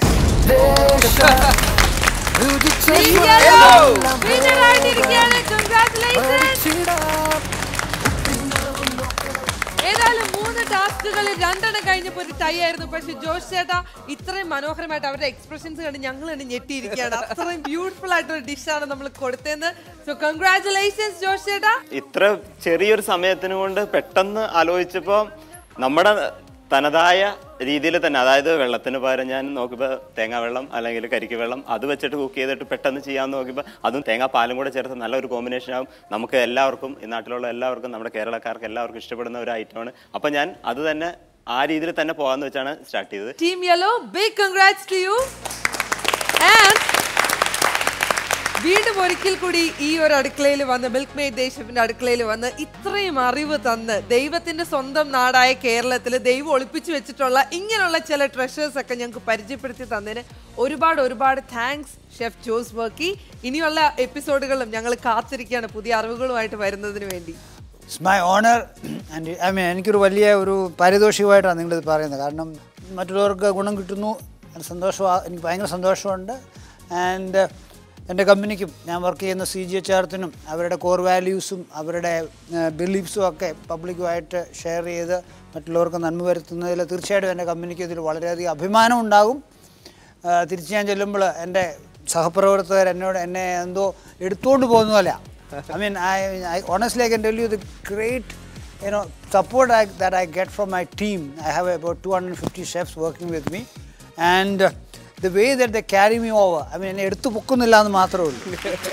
ഏതായാലും മൂന്ന് ടാസ്കുകളിൽ രണ്ടെണ്ണം കഴിഞ്ഞപ്പോൾ ഒരു ടൈ ആയിരുന്നു. പക്ഷെ ജോഷ് ചേട്ടാ ഇത്രയും മനോഹരമായിട്ട് അവരുടെ എക്സ്പ്രഷൻസ് കണ്ട് ഞങ്ങൾ തന്നെ ഞെട്ടിയിരിക്കുകയാണ്. അത്രയും ബ്യൂട്ടിഫുൾ ആയിട്ടൊരു ഡിഷാണ് നമ്മൾ കൊടുത്തതെന്ന്. സോ കൺഗ്രാറ്റുലേഷൻസ് ജോഷ് ചേട്ടാ. ഇത്ര ചെറിയൊരു സമയത്തിന് കൊണ്ട് പെട്ടെന്ന് ആലോചിച്ചപ്പോൾ നമ്മുടെ തനതായ രീതിയിൽ തന്നെ, അതായത് വെള്ളത്തിന് പകരം ഞാൻ നോക്കിയപ്പോൾ തേങ്ങാ വെള്ളം അല്ലെങ്കിൽ കരിക്ക് വെള്ളം അത് വെച്ചിട്ട് കുക്ക് ചെയ്തിട്ട് പെട്ടെന്ന് ചെയ്യാമെന്ന് നോക്കിയപ്പോൾ അതും തേങ്ങാ പാലും കൂടെ ചേർത്ത് നല്ലൊരു കോമ്പിനേഷൻ ആകും. നമുക്ക് എല്ലാവർക്കും ഈ നാട്ടിലുള്ള എല്ലാവർക്കും നമ്മുടെ കേരളക്കാർക്ക് എല്ലാവർക്കും ഇഷ്ടപ്പെടുന്ന ഒരു ഐറ്റമാണ്. അപ്പം ഞാൻ അത് തന്നെ ആ രീതിയിൽ തന്നെ പോകാമെന്ന് വെച്ചാണ് സ്റ്റാർട്ട് ചെയ്തത്. Team yellow, big congrats to you. And വീണ്ടും ഒരിക്കൽ കൂടി ഈ ഒരു അടുക്കളയിൽ വന്ന് മിൽക്ക് മെയ്ഡ് ദേ ഷെഫിന്റെ അടുക്കളയിൽ വന്ന് ഇത്രയും അറിവ് തന്ന് ദൈവത്തിന്റെ സ്വന്തം നാടായ കേരളത്തിൽ ദൈവം ഒളിപ്പിച്ചു വെച്ചിട്ടുള്ള ഇങ്ങനെയുള്ള ചില ട്രഷേഴ്സ് ഒക്കെ ഞങ്ങൾക്ക് പരിചയപ്പെടുത്തി തന്നതിന് ഒരുപാട് ഒരുപാട് താങ്ക്സ് ഷെഫ് ജോസ് വർക്കി. ഇനിയുള്ള എപ്പിസോഡുകളും ഞങ്ങൾ കാത്തിരിക്കുകയാണ് പുതിയ അറിവുകളുമായിട്ട് വരുന്നതിന് വേണ്ടി. It's my honour and I mean എനിക്കൊരു വലിയ ഒരു പാരിതോഷികമായിട്ടാണ് നിങ്ങളിത് പറയുന്നത്. കാരണം മറ്റുള്ളവർക്ക് ഗുണം കിട്ടുന്നു, സന്തോഷമാണ്, എനിക്ക് ഭയങ്കര സന്തോഷമുണ്ട്. ആൻഡ് എൻ്റെ കമ്പനിക്കും ഞാൻ വർക്ക് ചെയ്യുന്ന സി ജി എച്ച് ആർത്തിനും അവരുടെ കോർ വാല്യൂസും അവരുടെ ബിലീഫ്സും ഒക്കെ പബ്ലിക്കുമായിട്ട് ഷെയർ ചെയ്ത് മറ്റുള്ളവർക്ക് നന്മ വരുത്തുന്നതിൽ തീർച്ചയായിട്ടും എൻ്റെ കമ്പനിക്ക് ഇതിൽ വളരെയധികം അഭിമാനം ഉണ്ടാകും. തിരിച്ച് ഞാൻ ചെല്ലുമ്പോൾ എൻ്റെ സഹപ്രവർത്തകർ എന്നോട് എന്നെ എന്തോ എടുത്തുകൊണ്ട് പോകുന്നതല്ല. I mean I I honestly I can tell you the great you know support I, that I get from my team. I have about two hundred fifty chefs working with me and uh, the way that they carry me over, I mean, എടുത്തു പൊക്കുന്നില്ല എന്ന് മാത്രമേ ഉള്ളൂ.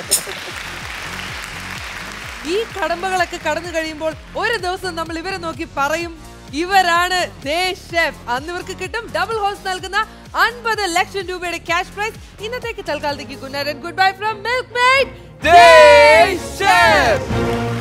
ഈ കടമ്പകളൊക്കെ കടന്നു കഴിയുമ്പോൾ ഒരു ദിവസം നമ്മൾ ഇവരെ നോക്കി പറയും ഇവരാണ് ദേ ഷെഫ്. അന്ന് ഇവർക്ക് കിട്ടും ഡബിൾ ഹോസ് നൽകുന്ന അൻപത് ലക്ഷം രൂപയുടെ ക്യാഷ് പ്രൈസ്. ഇന്നത്തേക്ക് തൽക്കാലത്തേക്ക് good night and goodbye from Milkmaid ദേ ഷെഫ്.